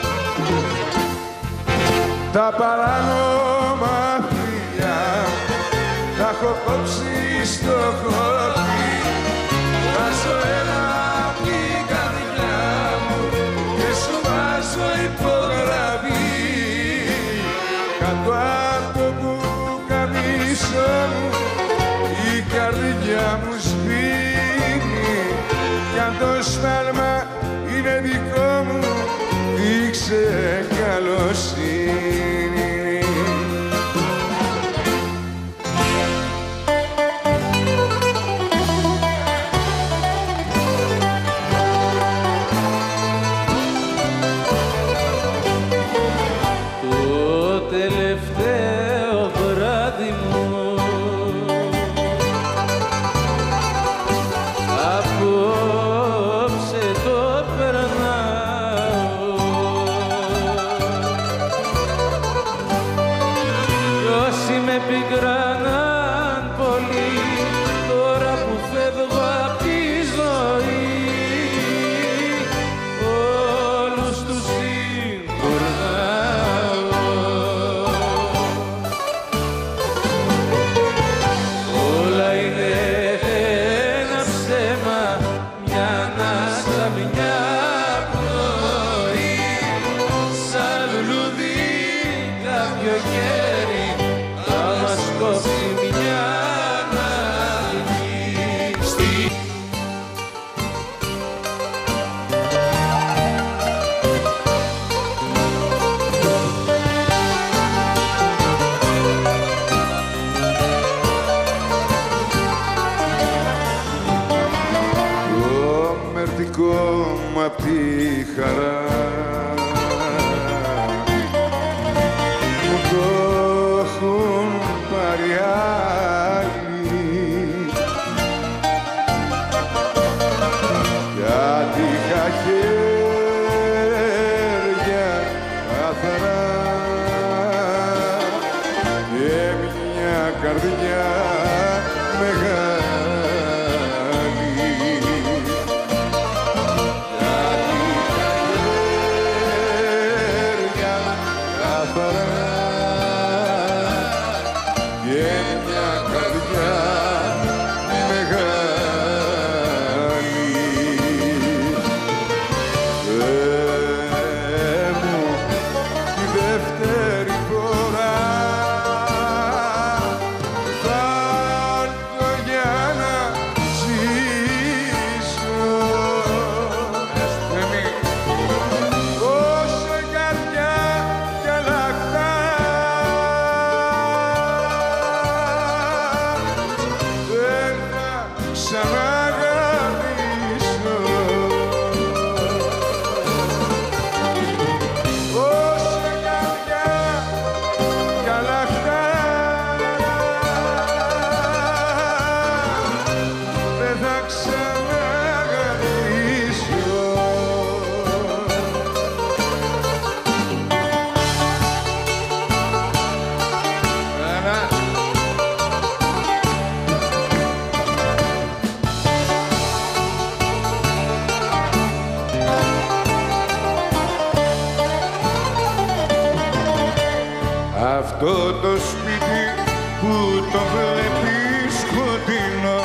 Τα παράνομα φιλιά τα έχω κόψει στο χώπι, βάζω ένα απ' την καρδιά μου και σου βάζω υπογραφή κάτω απ' το πουκαμισό μου η καρδιά μου σβήνει κι αν το σφάλμα είναι δικό μου δείξε καλοσύνη. Απ' τη χαρά μου το έχουν πάρει άλλοι γιατί είχα χέρια καθαρά και μια καρδιά μεγάλη. αυτό το σπίτι που το βλέπεις σκοτεινό,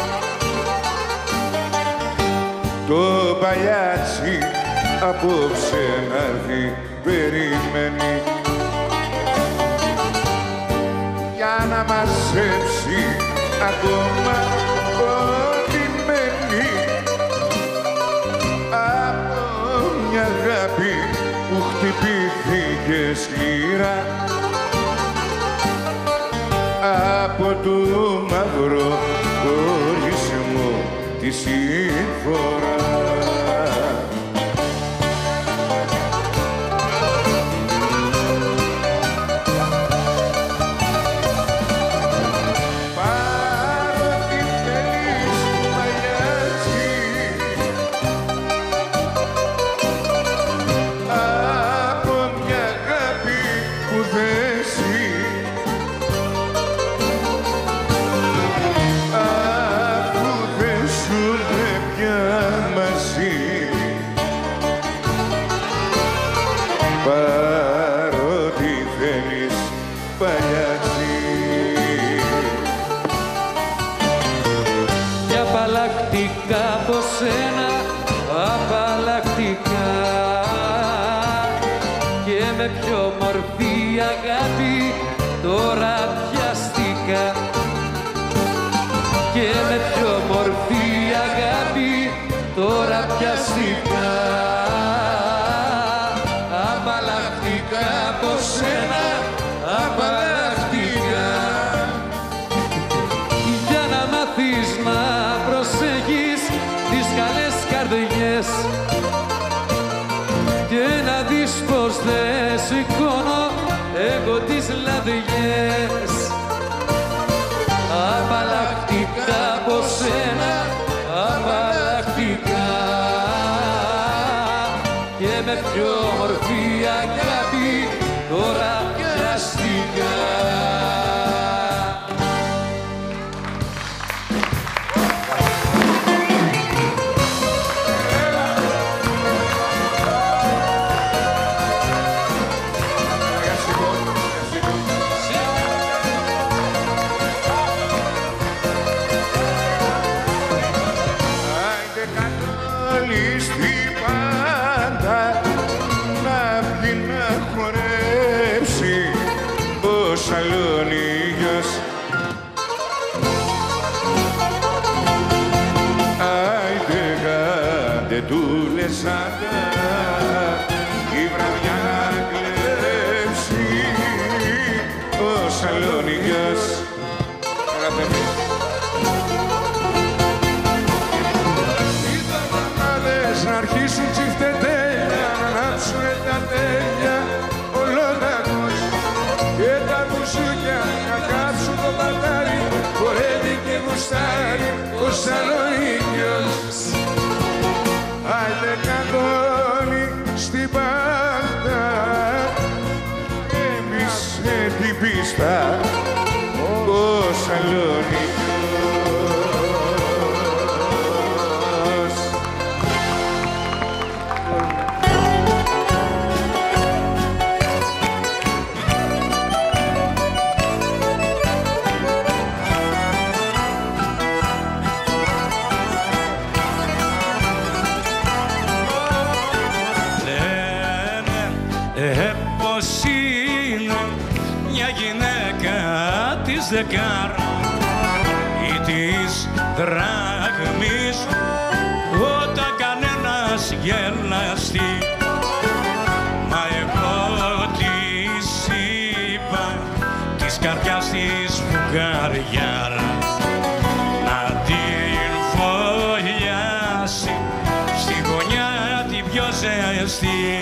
το παλιάτσι απόψε να έρθει περιμένει για να μαζέψει ακόμα ό,τι μένει από μια αγάπη που χτυπήθηκε σκληρά από του μαύρο χωρισμό τη συμφορά. Πιο μορφή αγάπη τώρα πιαστικά και με πιο μορφή αγάπη τώρα πιαστικά απαλλαχτικά από σένα, απαλλαχτικά για να μάθεις να προσέχεις τις καλές καρδιές και να δεις πως δεν σηκώνω εγώ τις λαδιές. Απαλλαχτικά από σένα, απαλλαχτικά και με πιο μορφή αγάπη τώρα πιαστικά. Σαλονίγιος άιντε γάντε του λεσάντα η βραδιά να κλέψει ο Σαλονίγιος. Οι δαμανάδες να αρχίσουν τσιφτετέλια να ανάψουνε τα τέλεια ολότακος και τα μπουζούκια να κάψουν το πατάρι χορεύει και γουστάρει ο Σαλονίκιος. Άιντε καντώνει στην πάντα έμεισε την πίστα ο Σαλονίκιος. Δεκάρα ή της δράχμης όταν κανένας γελαστεί, μα εγώ της είπα της καρδιάς της φουγγαριάρα να την φωλιάσει στη γωνιά την πιο ζεστή.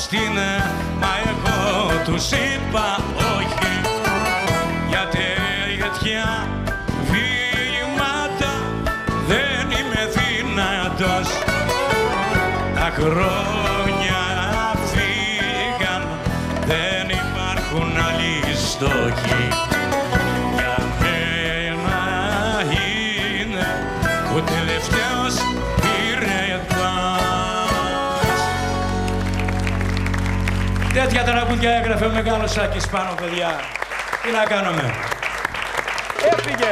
είναι, μα εγώ τους είπα όχι. Για τέτοια βήματα δεν είμαι δυνατός. Τα χρόνια φύγαν, δεν υπάρχουν άλλοι στόχοι. Για μένα είναι ο τελευταίος πυρετάς. Τέτοια τραγούδια έγραφε ο μεγάλος Σάκης πάνω, παιδιά. Τι να κάνουμε. Έφυγε.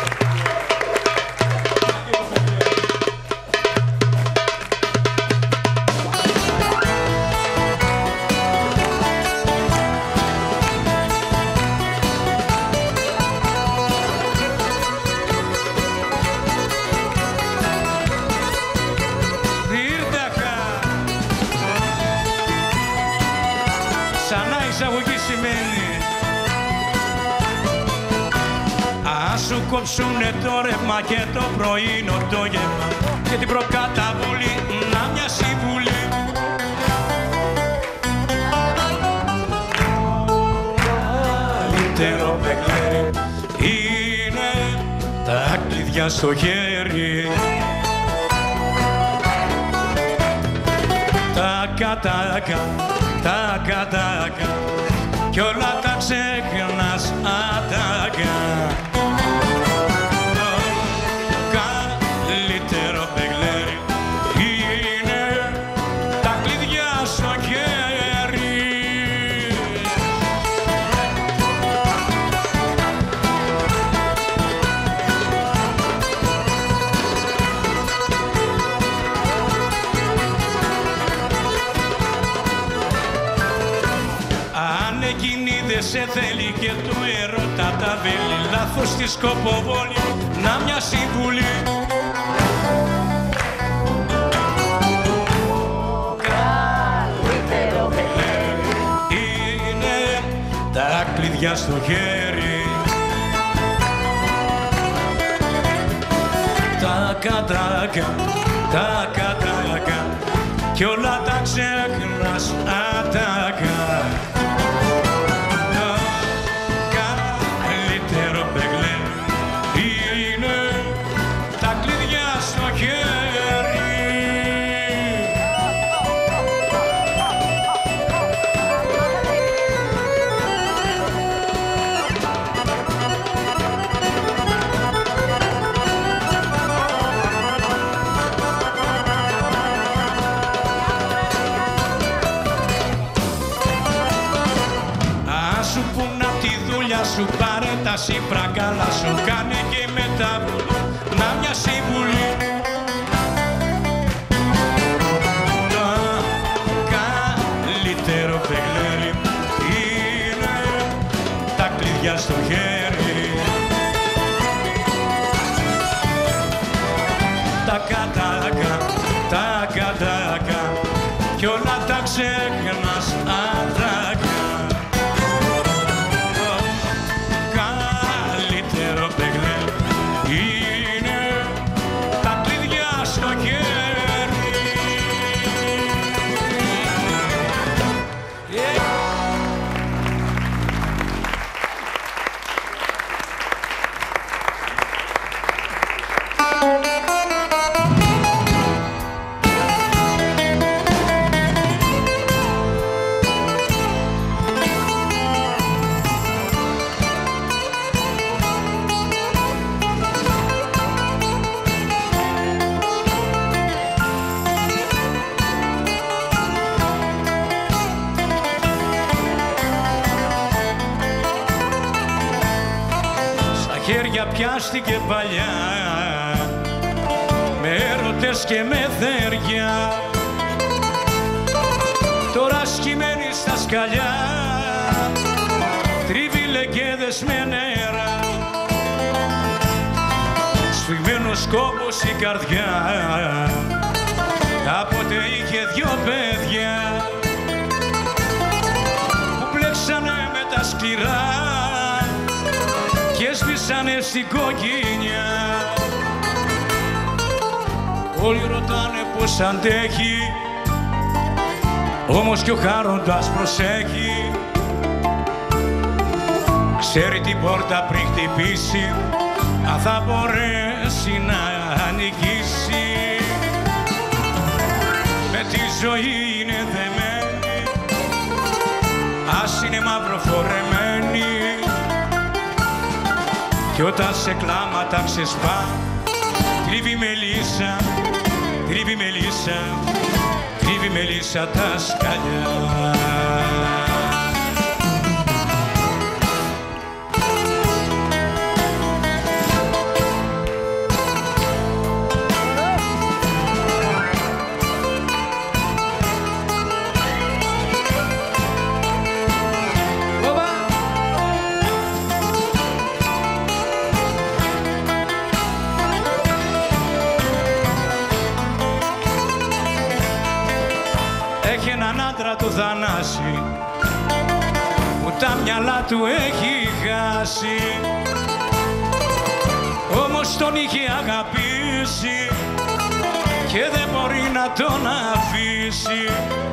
Σου κόψουνε το ρεύμα και το πρωινό το γεύμα και την προκαταβολή να μια συμβουλή. Καλύτερο παιχνίδι είναι τα κλειδιά στο χέρι. Τα κατάκα, τα κατάκα κι όλα τα ξεχνάς ατάκα. Σε θέλει και το ερώτα τα βέλη, λάθος στη σκοποβόλη, να μια συμβουλή. Καλύτερο είναι τα κλειδιά στο χέρι. Τα κατάκα, τα κατάκα κι όλα τα ξέχνας ατάκα. Σου πάρε τα σύμπραγκαλά σου, κάνε και μεταβολή, να μια συμβουλή. Το καλύτερο παιχνίδι είναι τα κλειδιά στο χέρι. Τα κατάκα, τα κατάκα κι όλα τα ξέχνας ατάκα. Πιάστηκε παλιά με έρωτες και με δέρια, τώρα σκυμμένη στα σκαλιά τρίβει λεκέδες με νερά. Σφιγμένος κόπος η καρδιά, κάποτε είχε δυο παιδιά που μπλέξανε με τα σκληρά και έσβησανε στην κοκκινιά. Όλοι ρωτάνε πως αντέχει όμως κι ο χάροντας προσέχει, ξέρει την πόρτα πριν χτυπήσει, αν θα μπορέσει να νικήσει. Με τη ζωή είναι δεμένη, ας είναι μαυροφορεμένη, κι όταν σε κλάματα ξεσπά, κρύβει μελίσσα, κρύβει μελίσσα, κρύβει μελίσσα τα σκαλιά. Το Θανάση που τα μυαλά του έχει χάσει, όμως τον είχε αγαπήσει και δεν μπορεί να τον αφήσει.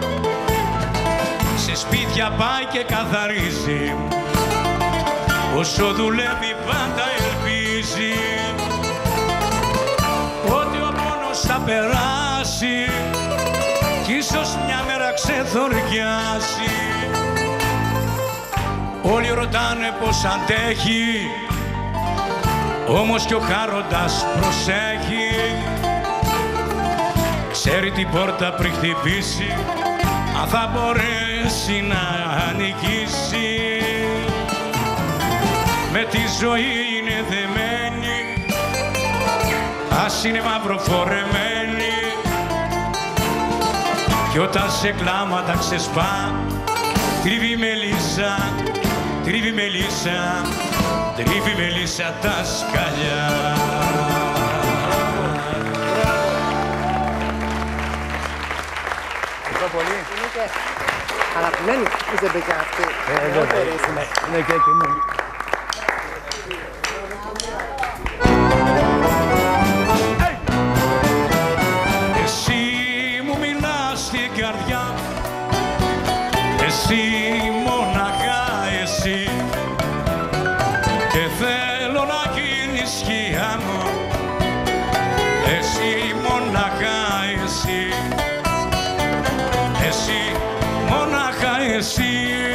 Σε σπίτια πάει και καθαρίζει, όσο δουλεύει πάντα ελπίζει ότι ο πόνος θα περάσει κι ίσως μια μέρα ξεθοριάσει. Όλοι ρωτάνε πως αντέχει, όμως κι ο χάροντας προσέχει, ξέρει την πόρτα πριν χτυπήσει, αν θα μπορέσει να νικήσει. Με τη ζωή είναι δεμένη, ας είναι μαυροφορεμένη, κι όταν σε κλάματα ξεσπά, τρίβει μελίσσα, τρίβει μελίσσα, τρίβει μελίσσα τα σκαλιά. Ευχαριστώ πολύ. Είναι και αγαπημένη η ζεμπεκιά αυτή. Είναι και εκείνη. Εσύ, μοναχά εσύ, και θέλω να γίνεις σκιά μου. Εσύ, μοναχά εσύ, εσύ, μοναχά εσύ.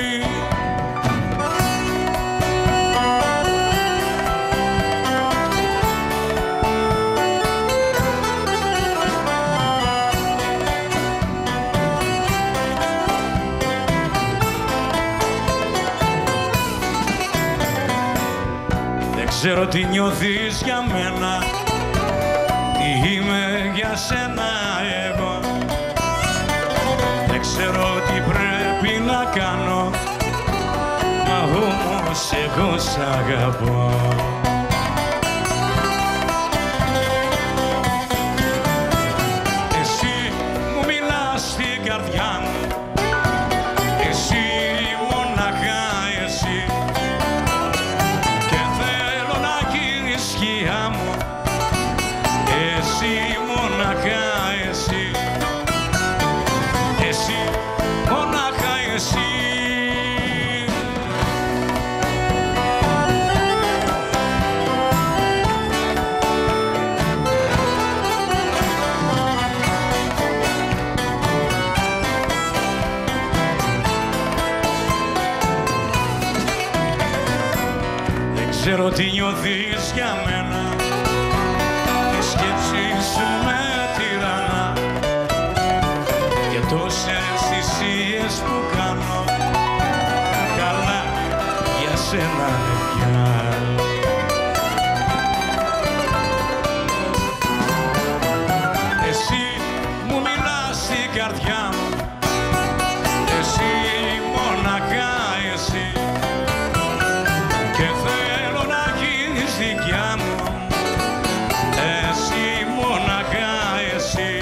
Ξέρω τι νιώθεις για μένα, τι είμαι για σένα εγώ. Δεν ξέρω τι πρέπει να κάνω, μα όμως εγώ σ' αγαπώ. Εσύ μου μιλάς στην καρδιά μου, εσύ μοναχά εσύ, σκιά μου, εσύ μοναχά εσύ, εσύ μοναχά εσύ. Δεν ξέρω τι νιώθεις για μένα, η σκέψη σου με τυραννά και τόσες θυσίες που κάνω, καλά για σένα είναι πια. Εσύ μου μιλάς στην καρδιά μου, εσύ μοναχά εσύ, και θέλω να γίνεις δικιά μου. Εσύ μοναχά εσύ,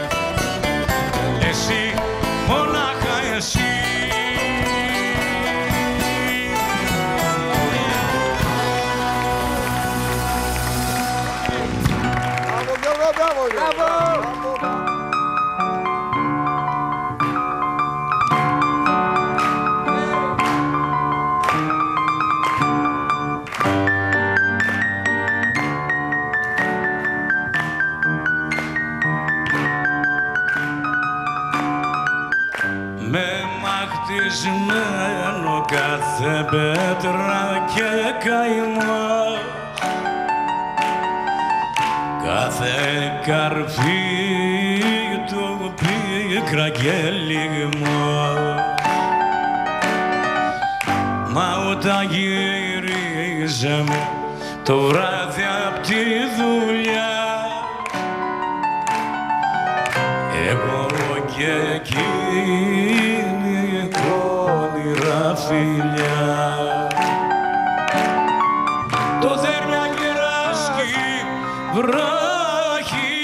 εσύ μοναχά εσύ. Μπράβο, μπράβο, μπράβο. βαφτισμένο κάθε πέτρα και καημός, κάθε καρφί του πίκρα και λιγμός. Μα όταν γυρίζαμε το βράδυ απ' τη δουλειά, εγώ και εκείνη όνειρα φιλιά, το δέρμα γυράσκει βράχει,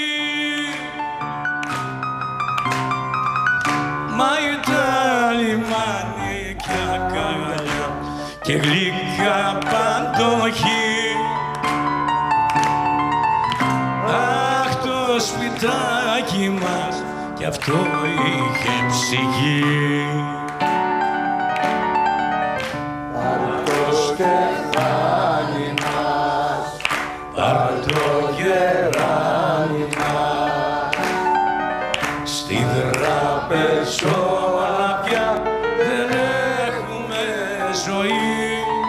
μα ήταν λιμάνια αγκαλιά και γλυκά παντοχή. Αχ, το σπιτάκι μας κι αυτό είχε ψυχή. Πάρ' το στεφάνι μας, πάρ' το γεράνι μας, στη δραπεζόλα πια δεν έχουμε ζωή.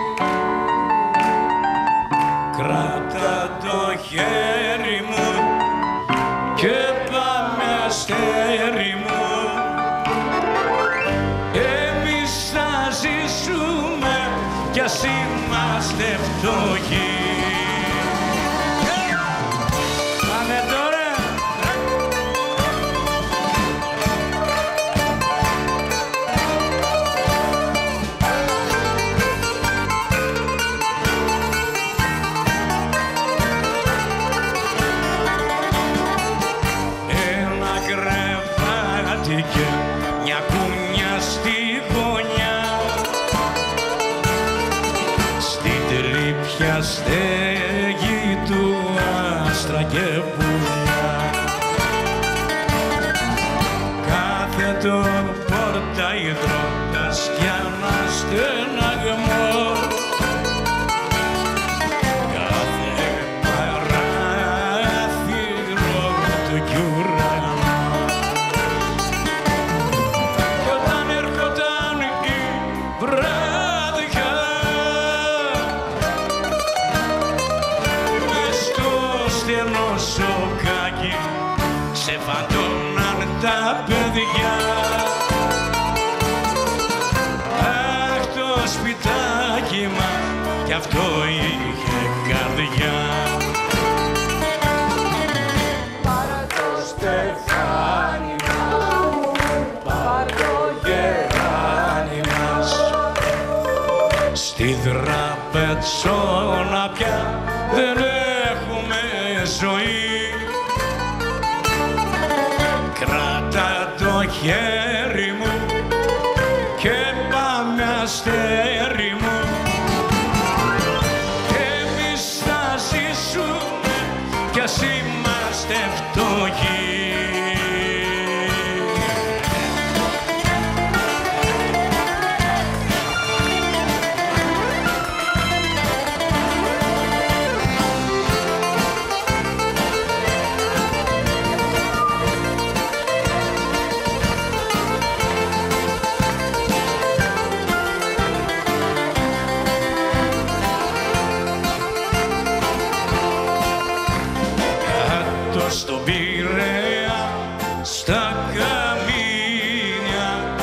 Κράτα το χέρι μου και πάμε αστέρι μου, εμείς θα ζήσουμε κι ας είμαστε φτωχοί. Πάμε τώρα! Και μια κούνια στη γωνιά, στη τρύπια στέγη του άστρα και πουλιά. Κάθετο πόρτα υδρότας κι ένα στεναγμό, κάθε παράθυρο του κι ουρανό. Σοκάκι σε φαντώναν τα παιδιά. Αχ, το σπιτάκι μας κι αυτό είχε καρδιά. πάρ' το στεφάνι μας, πάρ' το γεράνι μας, στη δραπετσόνα πια δεν έχουμε ζωή. Κράτα το χέρι μου και πάμε αστέρι μου, εμείς θα ζήσουμε κι ας είμαστε φτωχοί. Στον Πειραιά, στα καμίνια,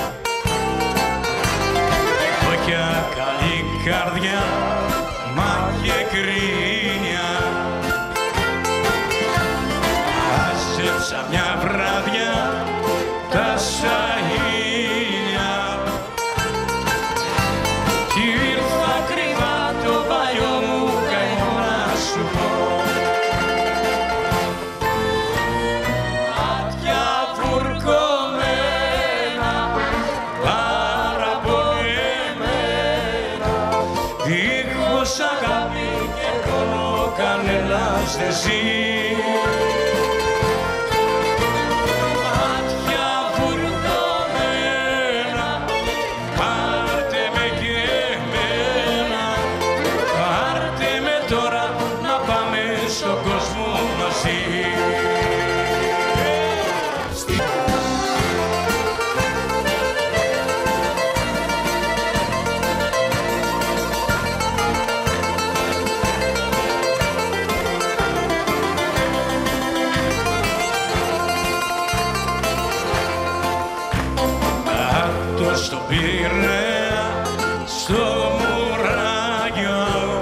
όχι καλή καρδιά, μα και κρίνια. Άσεψα μια βράδια τα σαγίνια κι ήρθα κρυβά το παλιό μου καημό να σου πω. Δίχως αγάπη και πόνο κανένας δεν ζει. Μάτια βουρκωμένα, πάρτε με και εμένα, πάρτε με τώρα να πάμε στον κόσμο μαζί. εγώ στον Πειραιά, στο μουράγιο.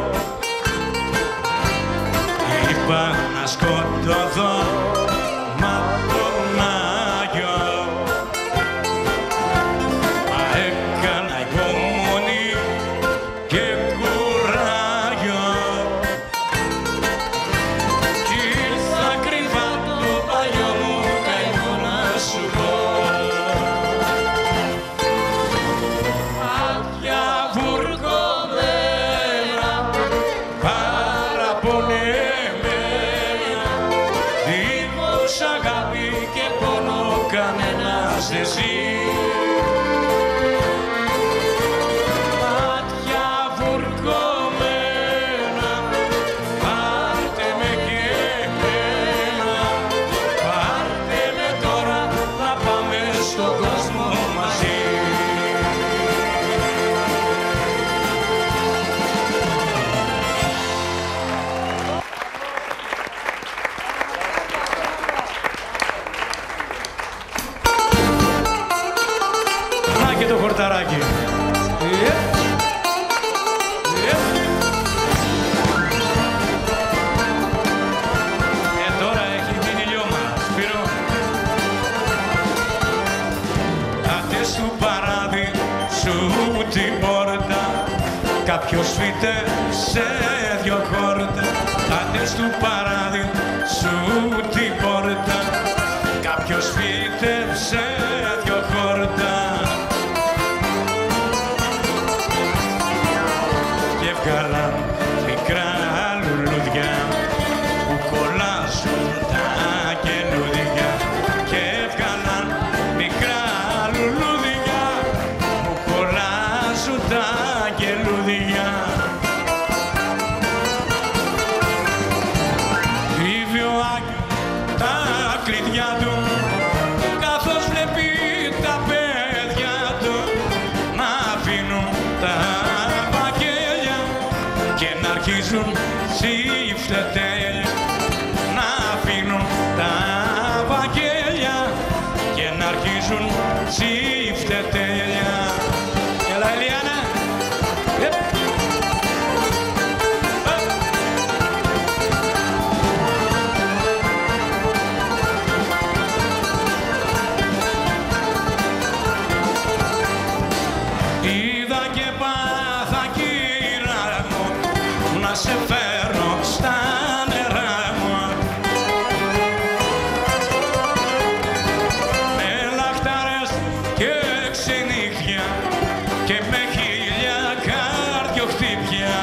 Είπα να σκοτωθώ μα τον Άγιο. Μα έκανα υπομονή και κουράγιο κι ήρθα κρυφά το παλιό μου καημό να σου πω. Μάτια βουρκωμένα, παραπονεμένα, δίχως αγάπη και πόνο κανένας δεν ζει. Μάτια βουρκωμένα, πάρτε με και εμένα, πάρτε με τώρα να πάμε στον κόσμο μαζί. Να και το χορταράκι. Yep. Yep. Ε, τώρα έχει μείνει λιώμα, Σπύρο. Άντε στο παράδει σου την πόρτα, κάποιος φύτεψε δυο χόρτα. Άντε στο παράδει σου την πόρτα, κάποιος φύτεψε δυο χόρτα. Και βγάλαν μικρά λουλούδια που κολλάζουν τα καινούδια. Και βγάλαν μικρά λουλούδια που κολλάζουν τα καινούδια. Τρίβει ο Άγιος τα κλειδιά του καθώς βλέπει τα παιδιά του να αφήνουν τα βαγγέλια και να αρχίζουν σύφτετέλια. Να αφήνουν τα βαγγέλια και να αρχίζουν σύφτετέλια. Έλα, Ελιάνα. Yep. Είδα και πάθα κύρα μου να σε φέρω στα νερά μου, με λαχτάρες και ξενύχια και με χίλια καρδιοχτύπια.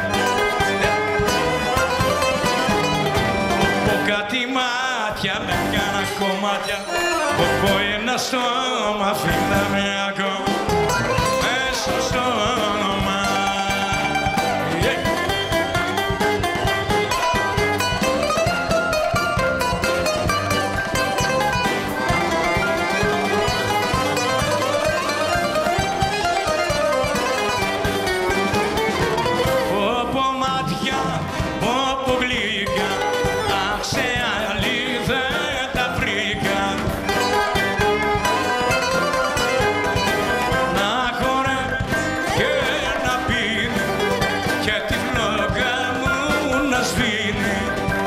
Από κάτι μάτια με κάνα κομμάτια, από ένα στόμα φύγαμε ακόμα μέσα στο όνομα. Yeah. Πόπο μάτια, πόπο γλυκά, αχ σε άλλη δεν τα βρήκα. Να χορεύει και να πίνει και τη φλόγα μου να σβήνει.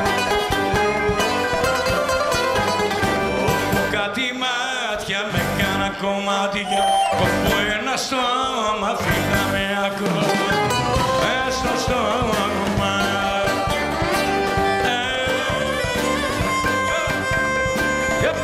Όπου κάτι μάτια με κάνα κομμάτια, όπου ένα στόμα φύγαμε ακόμα μέσα στο όνομα. Yep.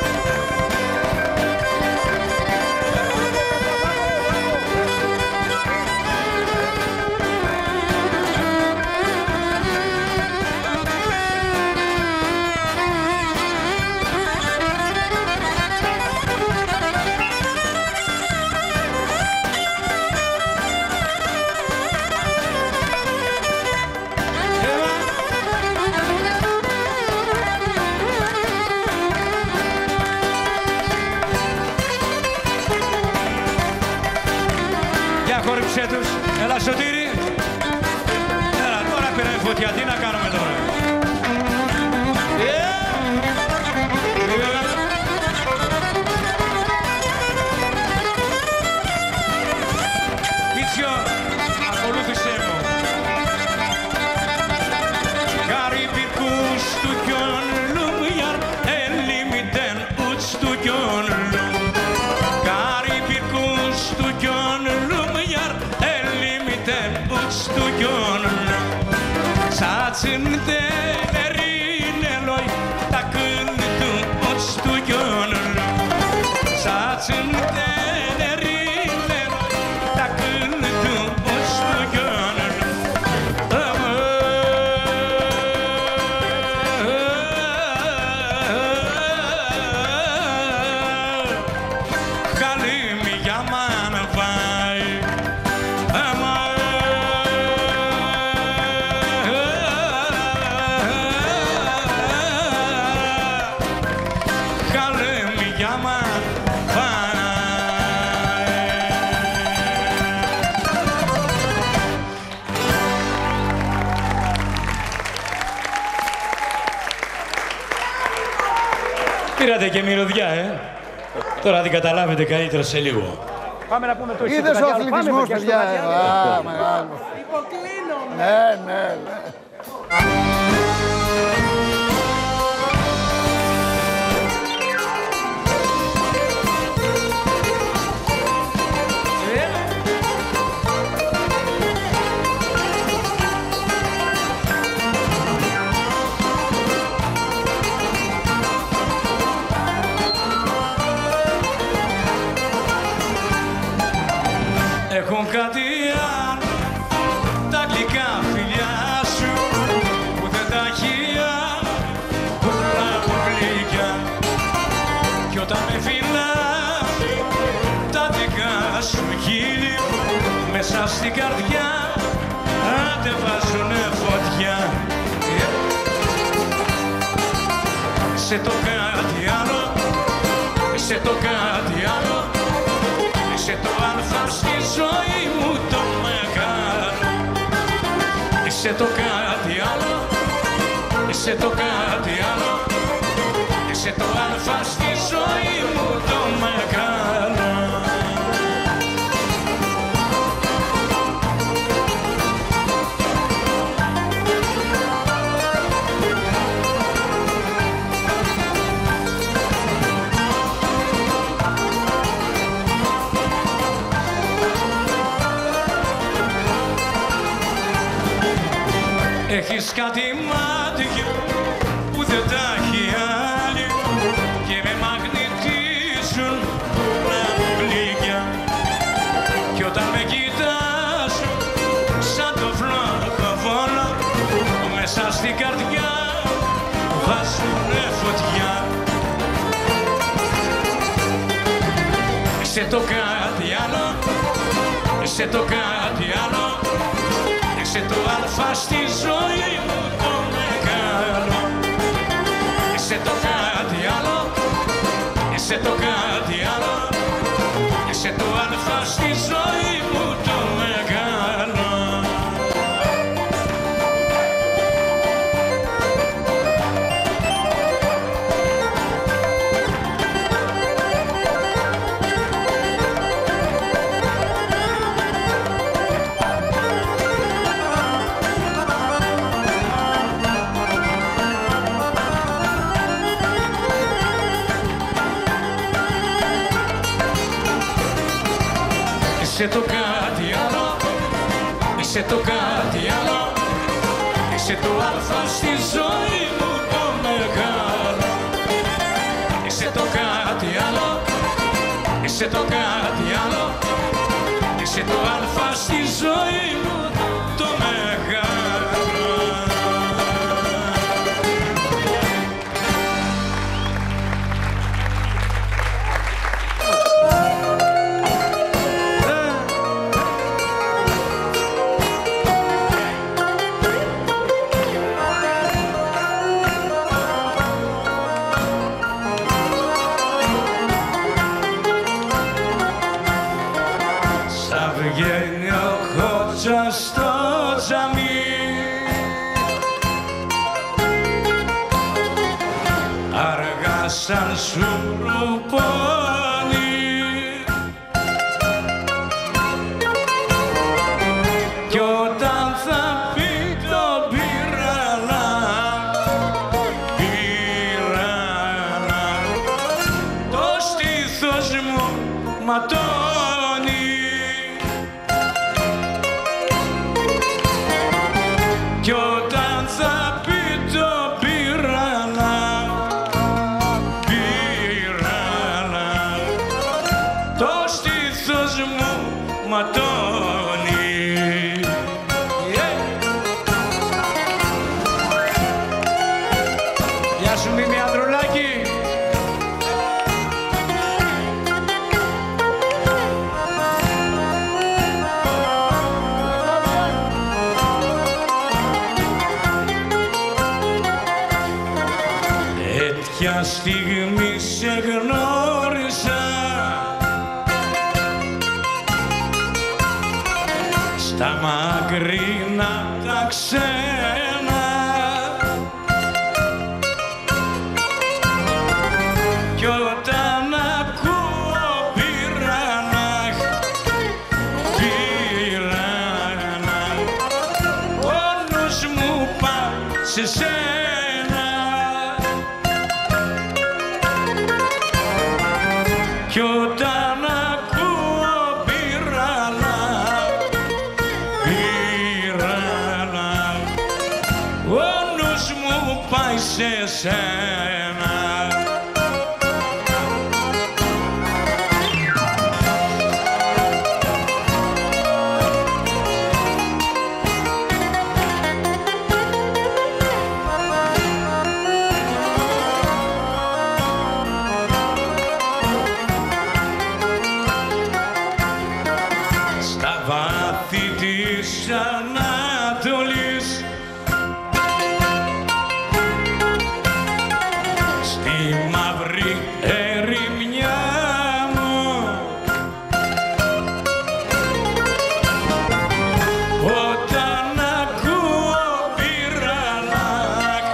Για χόρυψέ τους. Έλα Σωτήρη. Έλα τώρα πήραμε φωτιά. Τι να κάνουμε τώρα. Yeah. Yeah. χαλίμι για μάνα πάει. Χαλίμι για μάνα πάει. Πήρατε και μυρωδιά, ε. Τώρα την καταλάβετε καλύτερα σε λίγο. Πάμε να πούμε το ίδιο. Είδες ο αθλητισμός, παιδιά. Α, μεγάλο. Υποκλίνομαι. Ναι, ναι, ναι. Έχουν κάτι άλλο τα γλυκά φιλιά σου που δεν τα έχει όλα από γλυκιά. Κι όταν με φυλάει τα δικά σου χείλη μέσα στην καρδιά άντε βάζουνε φωτιά. Σε το κάτι άλλο, σε το κάτι άλλο, είσαι το αλφα στη ζωή μου το μεγάλο. Είσαι το κάτι άλλο, είσαι το κάτι άλλο, είσαι το αλφα στη ζωή μου το μεγάλο. Έχεις κάτι μάτια που δεν τα έχει άλλη και με μαγνητίζουν όλα μπλίκια. Κι όταν με κοιτάζουν σαν το φλόγο μέσα στην καρδιά βάζουνε φωτιά. Είσαι το κάτι άλλο, είσαι το κάτι άλλο, είσαι το αλφα στη ζωή μου το μεγάλο. Είσαι το κάτι άλλο, είσαι το κάτι άλλο, είσαι το αλφα στη ζωή μου το μεγάλο. Είσαι το κάτι άλλο, είσαι το κάτι άλλο, είσαι το αλφα στη ζωή μου το μεγάλο. Είσαι το κάτι άλλο, είσαι το κάτι άλλο, είσαι το αλφα στη ζωή μου το μεγάλο. Βγαίνει ο Χότσας στο τζαμί, αργά σαν σουρουπώνει, κι όταν θα πει το πήραλα, πήραλα, το στήθος μου ματώνει. Κι όταν θα πει το πήραλα, πήραλα, το στήθος μου ματώνει. Yeah. Γεια σου Μίμη Ανδρουλάκη. μια στιγμή σε γνώρισα στα μακρινά τα ξένα κι όταν ακούω πυρανάχ, πυρανάχ ο νους μου πάει σε σένα κι όταν ακούω πυρανάχ, πυρανάχ ο νους μου πάει σε σένα. Ανατολής στη μαύρη ερημιά μου όταν ακούω πυρανάχ,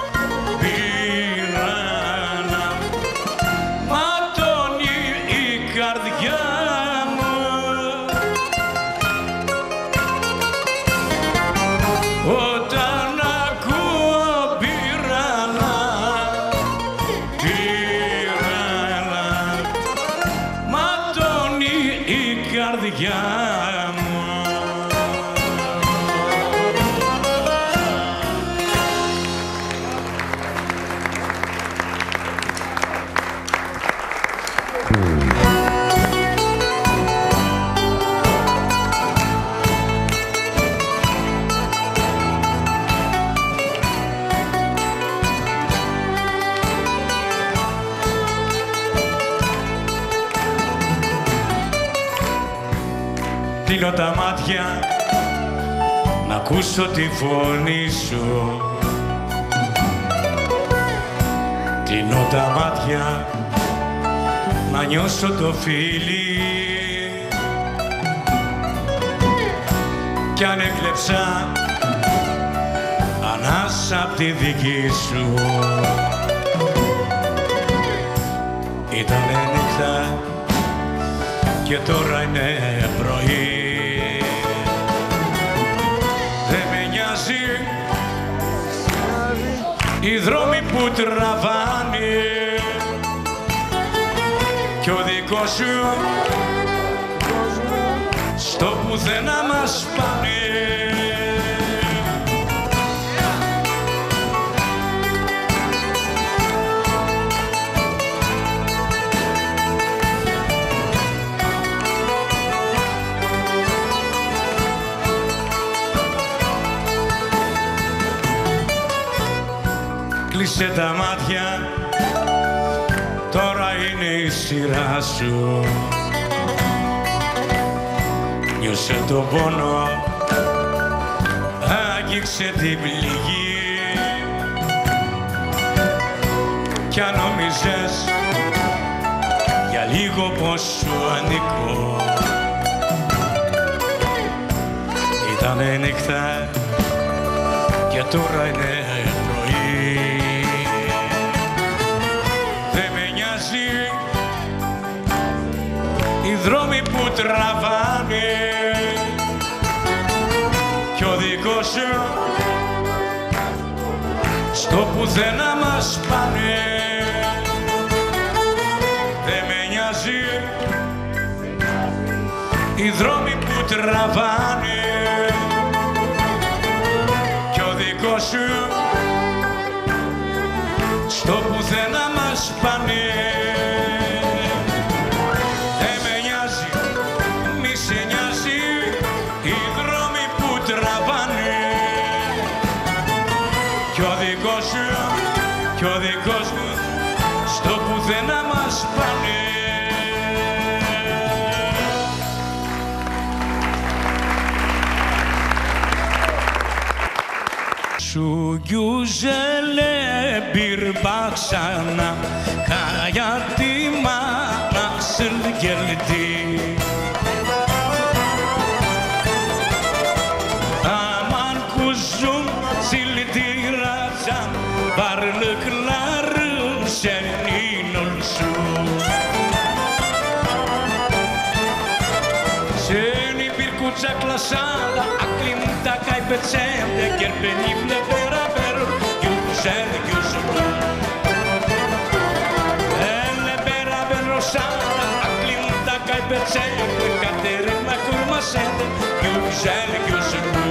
πυρανάχ ματώνει η καρδιά όταν ακούω πυρανάχ, πυρανάχ ματώνει η καρδιά μου. Κλείνω τα μάτια να ακούσω τη φωνή σου. Κλείνω τα μάτια να νιώσω το φίλι κι αν έκλεψα ανάσα απ' τη δική σου ήτανε νύχτα και τώρα είναι πρωί. Δεν με νοιάζει οι δρόμοι που τραβάνε κι ο δικός σου στο πουθενά μας πάνε. Κλείσε τα μάτια, τώρα είναι η σειρά σου. Νιώσε το πόνο, άγγιξε την πληγή κι αν νόμιζες για λίγο πως σου ανήκω ήτανε νύχτα και τώρα είναι οι δρόμοι που τραβάνε κι ο δικός σου στο πουθενά μας πάνε. Δεν με νοιάζει οι δρόμοι που τραβάνε κι ο δικός σου στο πουθενά μας πάνε. Κι ο δικός μου στο πουθενά μας πάνε. σου γιουζελέ μπυρμπάξανα καγιάτι μάνα σελγελτή Aman kuzum sildi racam varlıklarım senin olsun Seni bir kucaklasana aklımda kaybetsem de gel benimle beraber güzel gözümü Elle beraber olsana aklımda kaybetsem de kaderime kurmasam de güzel gözümü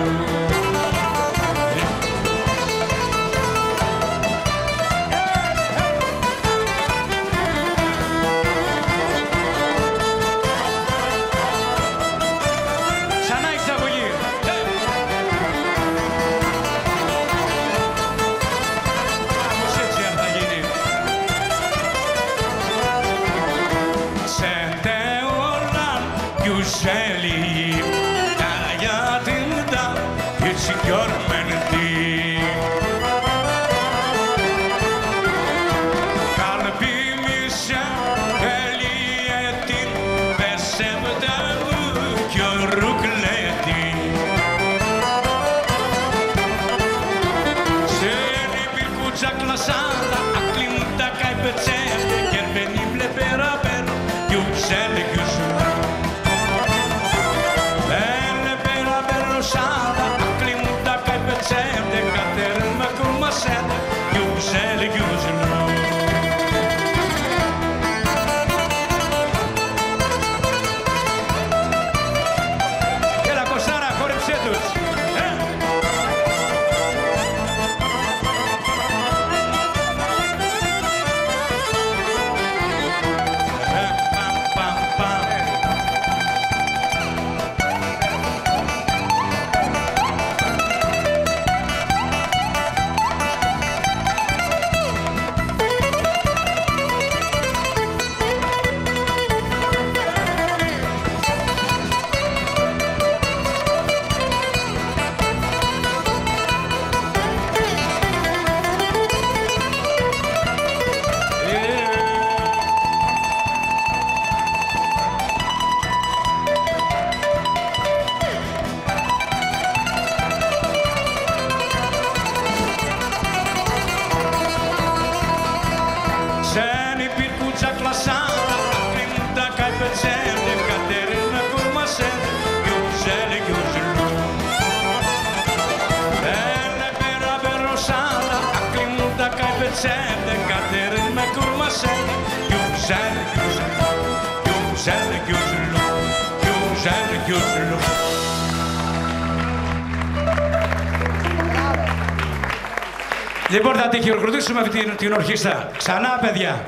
Λοιπόν, θα τη χειροκροτήσουμε αυτή την, την ορχήστρα. Ξανά, παιδιά.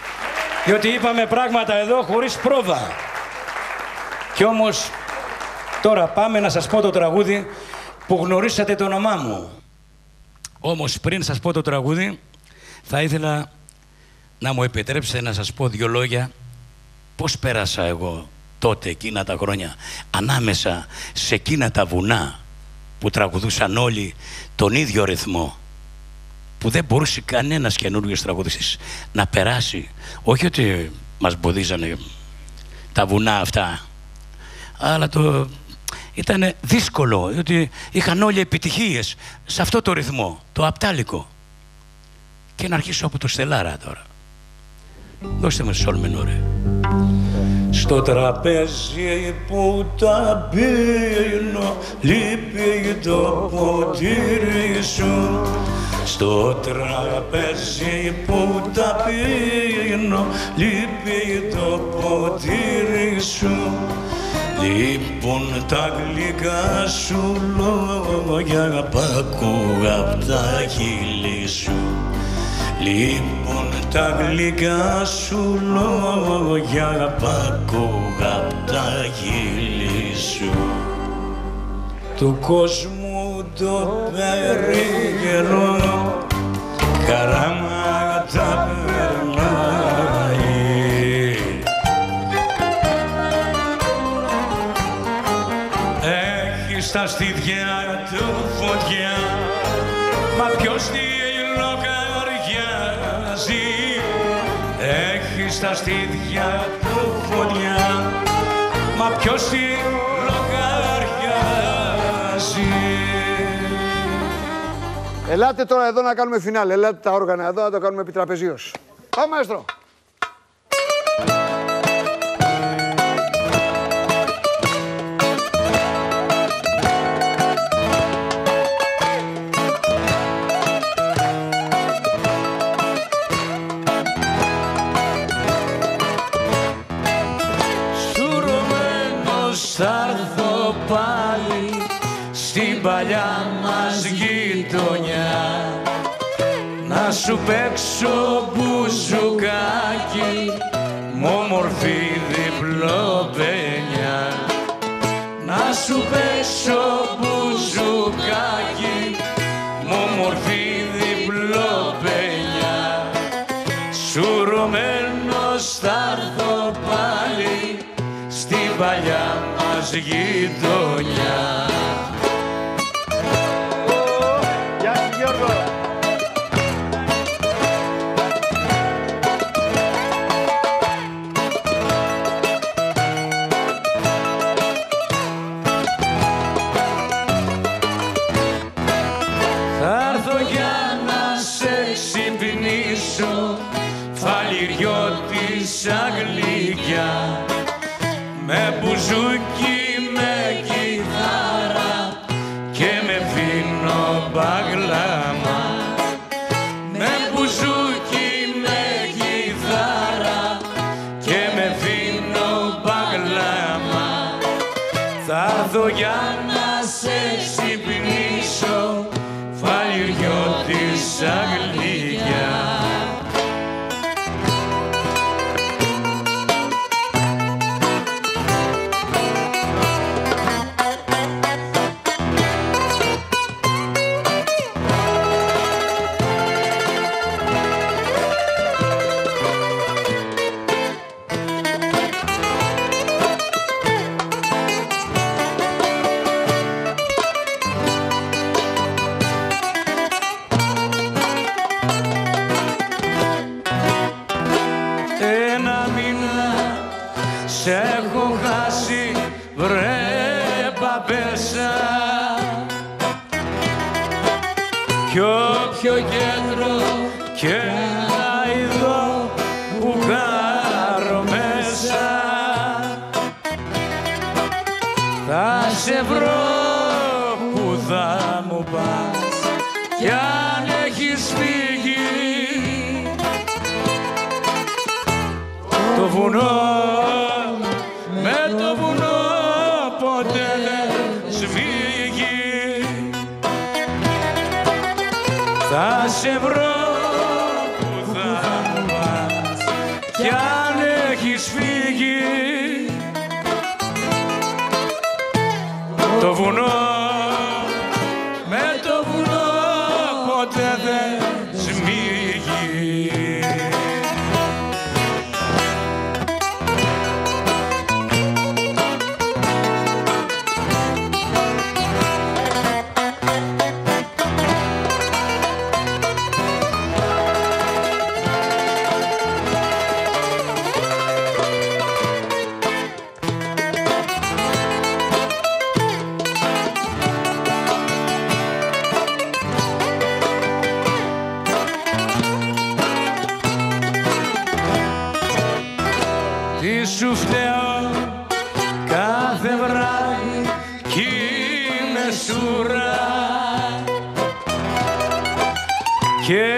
Διότι είπαμε πράγματα εδώ χωρίς πρόβα. Κι όμως, τώρα πάμε να σας πω το τραγούδι που γνωρίσατε το όνομά μου. Όμως, πριν σας πω το τραγούδι, θα ήθελα να μου επιτρέψετε να σας πω δύο λόγια πώς πέρασα εγώ τότε, εκείνα τα χρόνια, ανάμεσα σε εκείνα τα βουνά που τραγουδούσαν όλοι τον ίδιο ρυθμό, που δεν μπορούσε κανένας καινούριος τραγουδιστής να περάσει. Όχι ότι μας εμποδίζανε τα βουνά αυτά, αλλά το ήταν δύσκολο, διότι είχαν όλοι επιτυχίες σε αυτό το ρυθμό, το απτάλικο. Και να αρχίσω από το Στελάρα τώρα. Δώστε με σολ μινόρε. Στο τραπέζι που τα πίνω λείπει το ποτήρι σου. Στο τραπέζι που τα πίνω λείπει το ποτήρι σου. Λείπουν τα γλυκά σου λόγια που ακούγα απ' τα χείλη σου. Λείπουν τα γλυκά σου λόγια που ακούγα απ' τα χείλη σου. Του κόσμου το περίγελο καράματα περνάει. Έχει στα στήθια του φωτιά Μα ποιος τι λογαριάζει, έχει στα στήθια του φωτιά. Μα ποιος τι λογαριάζει. Ελάτε τώρα εδώ να κάνουμε φινάλε. Ελάτε τα όργανα εδώ να το κάνουμε επιτραπεζίως. Πάμε, μαέστρο. Θα έρθω πάλι στην παλιά μας γειτονιά να σου παίξω μπουζουκάκι μ' όμορφη διπλοπενιά. Να σου παίξω μπουζουκάκι μ' όμορφη διπλοπενιά. Σουρωμένος θα έρθω πάλι στην παλιά μας γειτονιά. Γεια σου Γιώργο. Θα έρθω για να σε ξυπνήσω, φαλιριώτησα γλυκιά, με μπουζούκι, με κιθάρα και με φίνο μπαγλάμα. Με μπουζούκι, με κιθάρα και με φίνο μπαγλάμα. Θα έρθω για να σε ξυπνήσω, φαλιριώτησα γλυκιά. Ένα μήνα σ' έχω χάσει, βρε παπέσα, κι όποιο κέντρο και να ειδώ που χάρω μέσα, θα σε βρω που θα μου πας κι αν έχεις φύγει. Το βουνό, με το βουνό ποτέ δεν σφίγγει. Θα σε βρω που θα μου πας κι αν έχεις φύγει. Το βουνό, με το βουνό ποτέ δεν σμίγει. Τι σου φταίω κάθε βράδυ κι είμαι σούρα και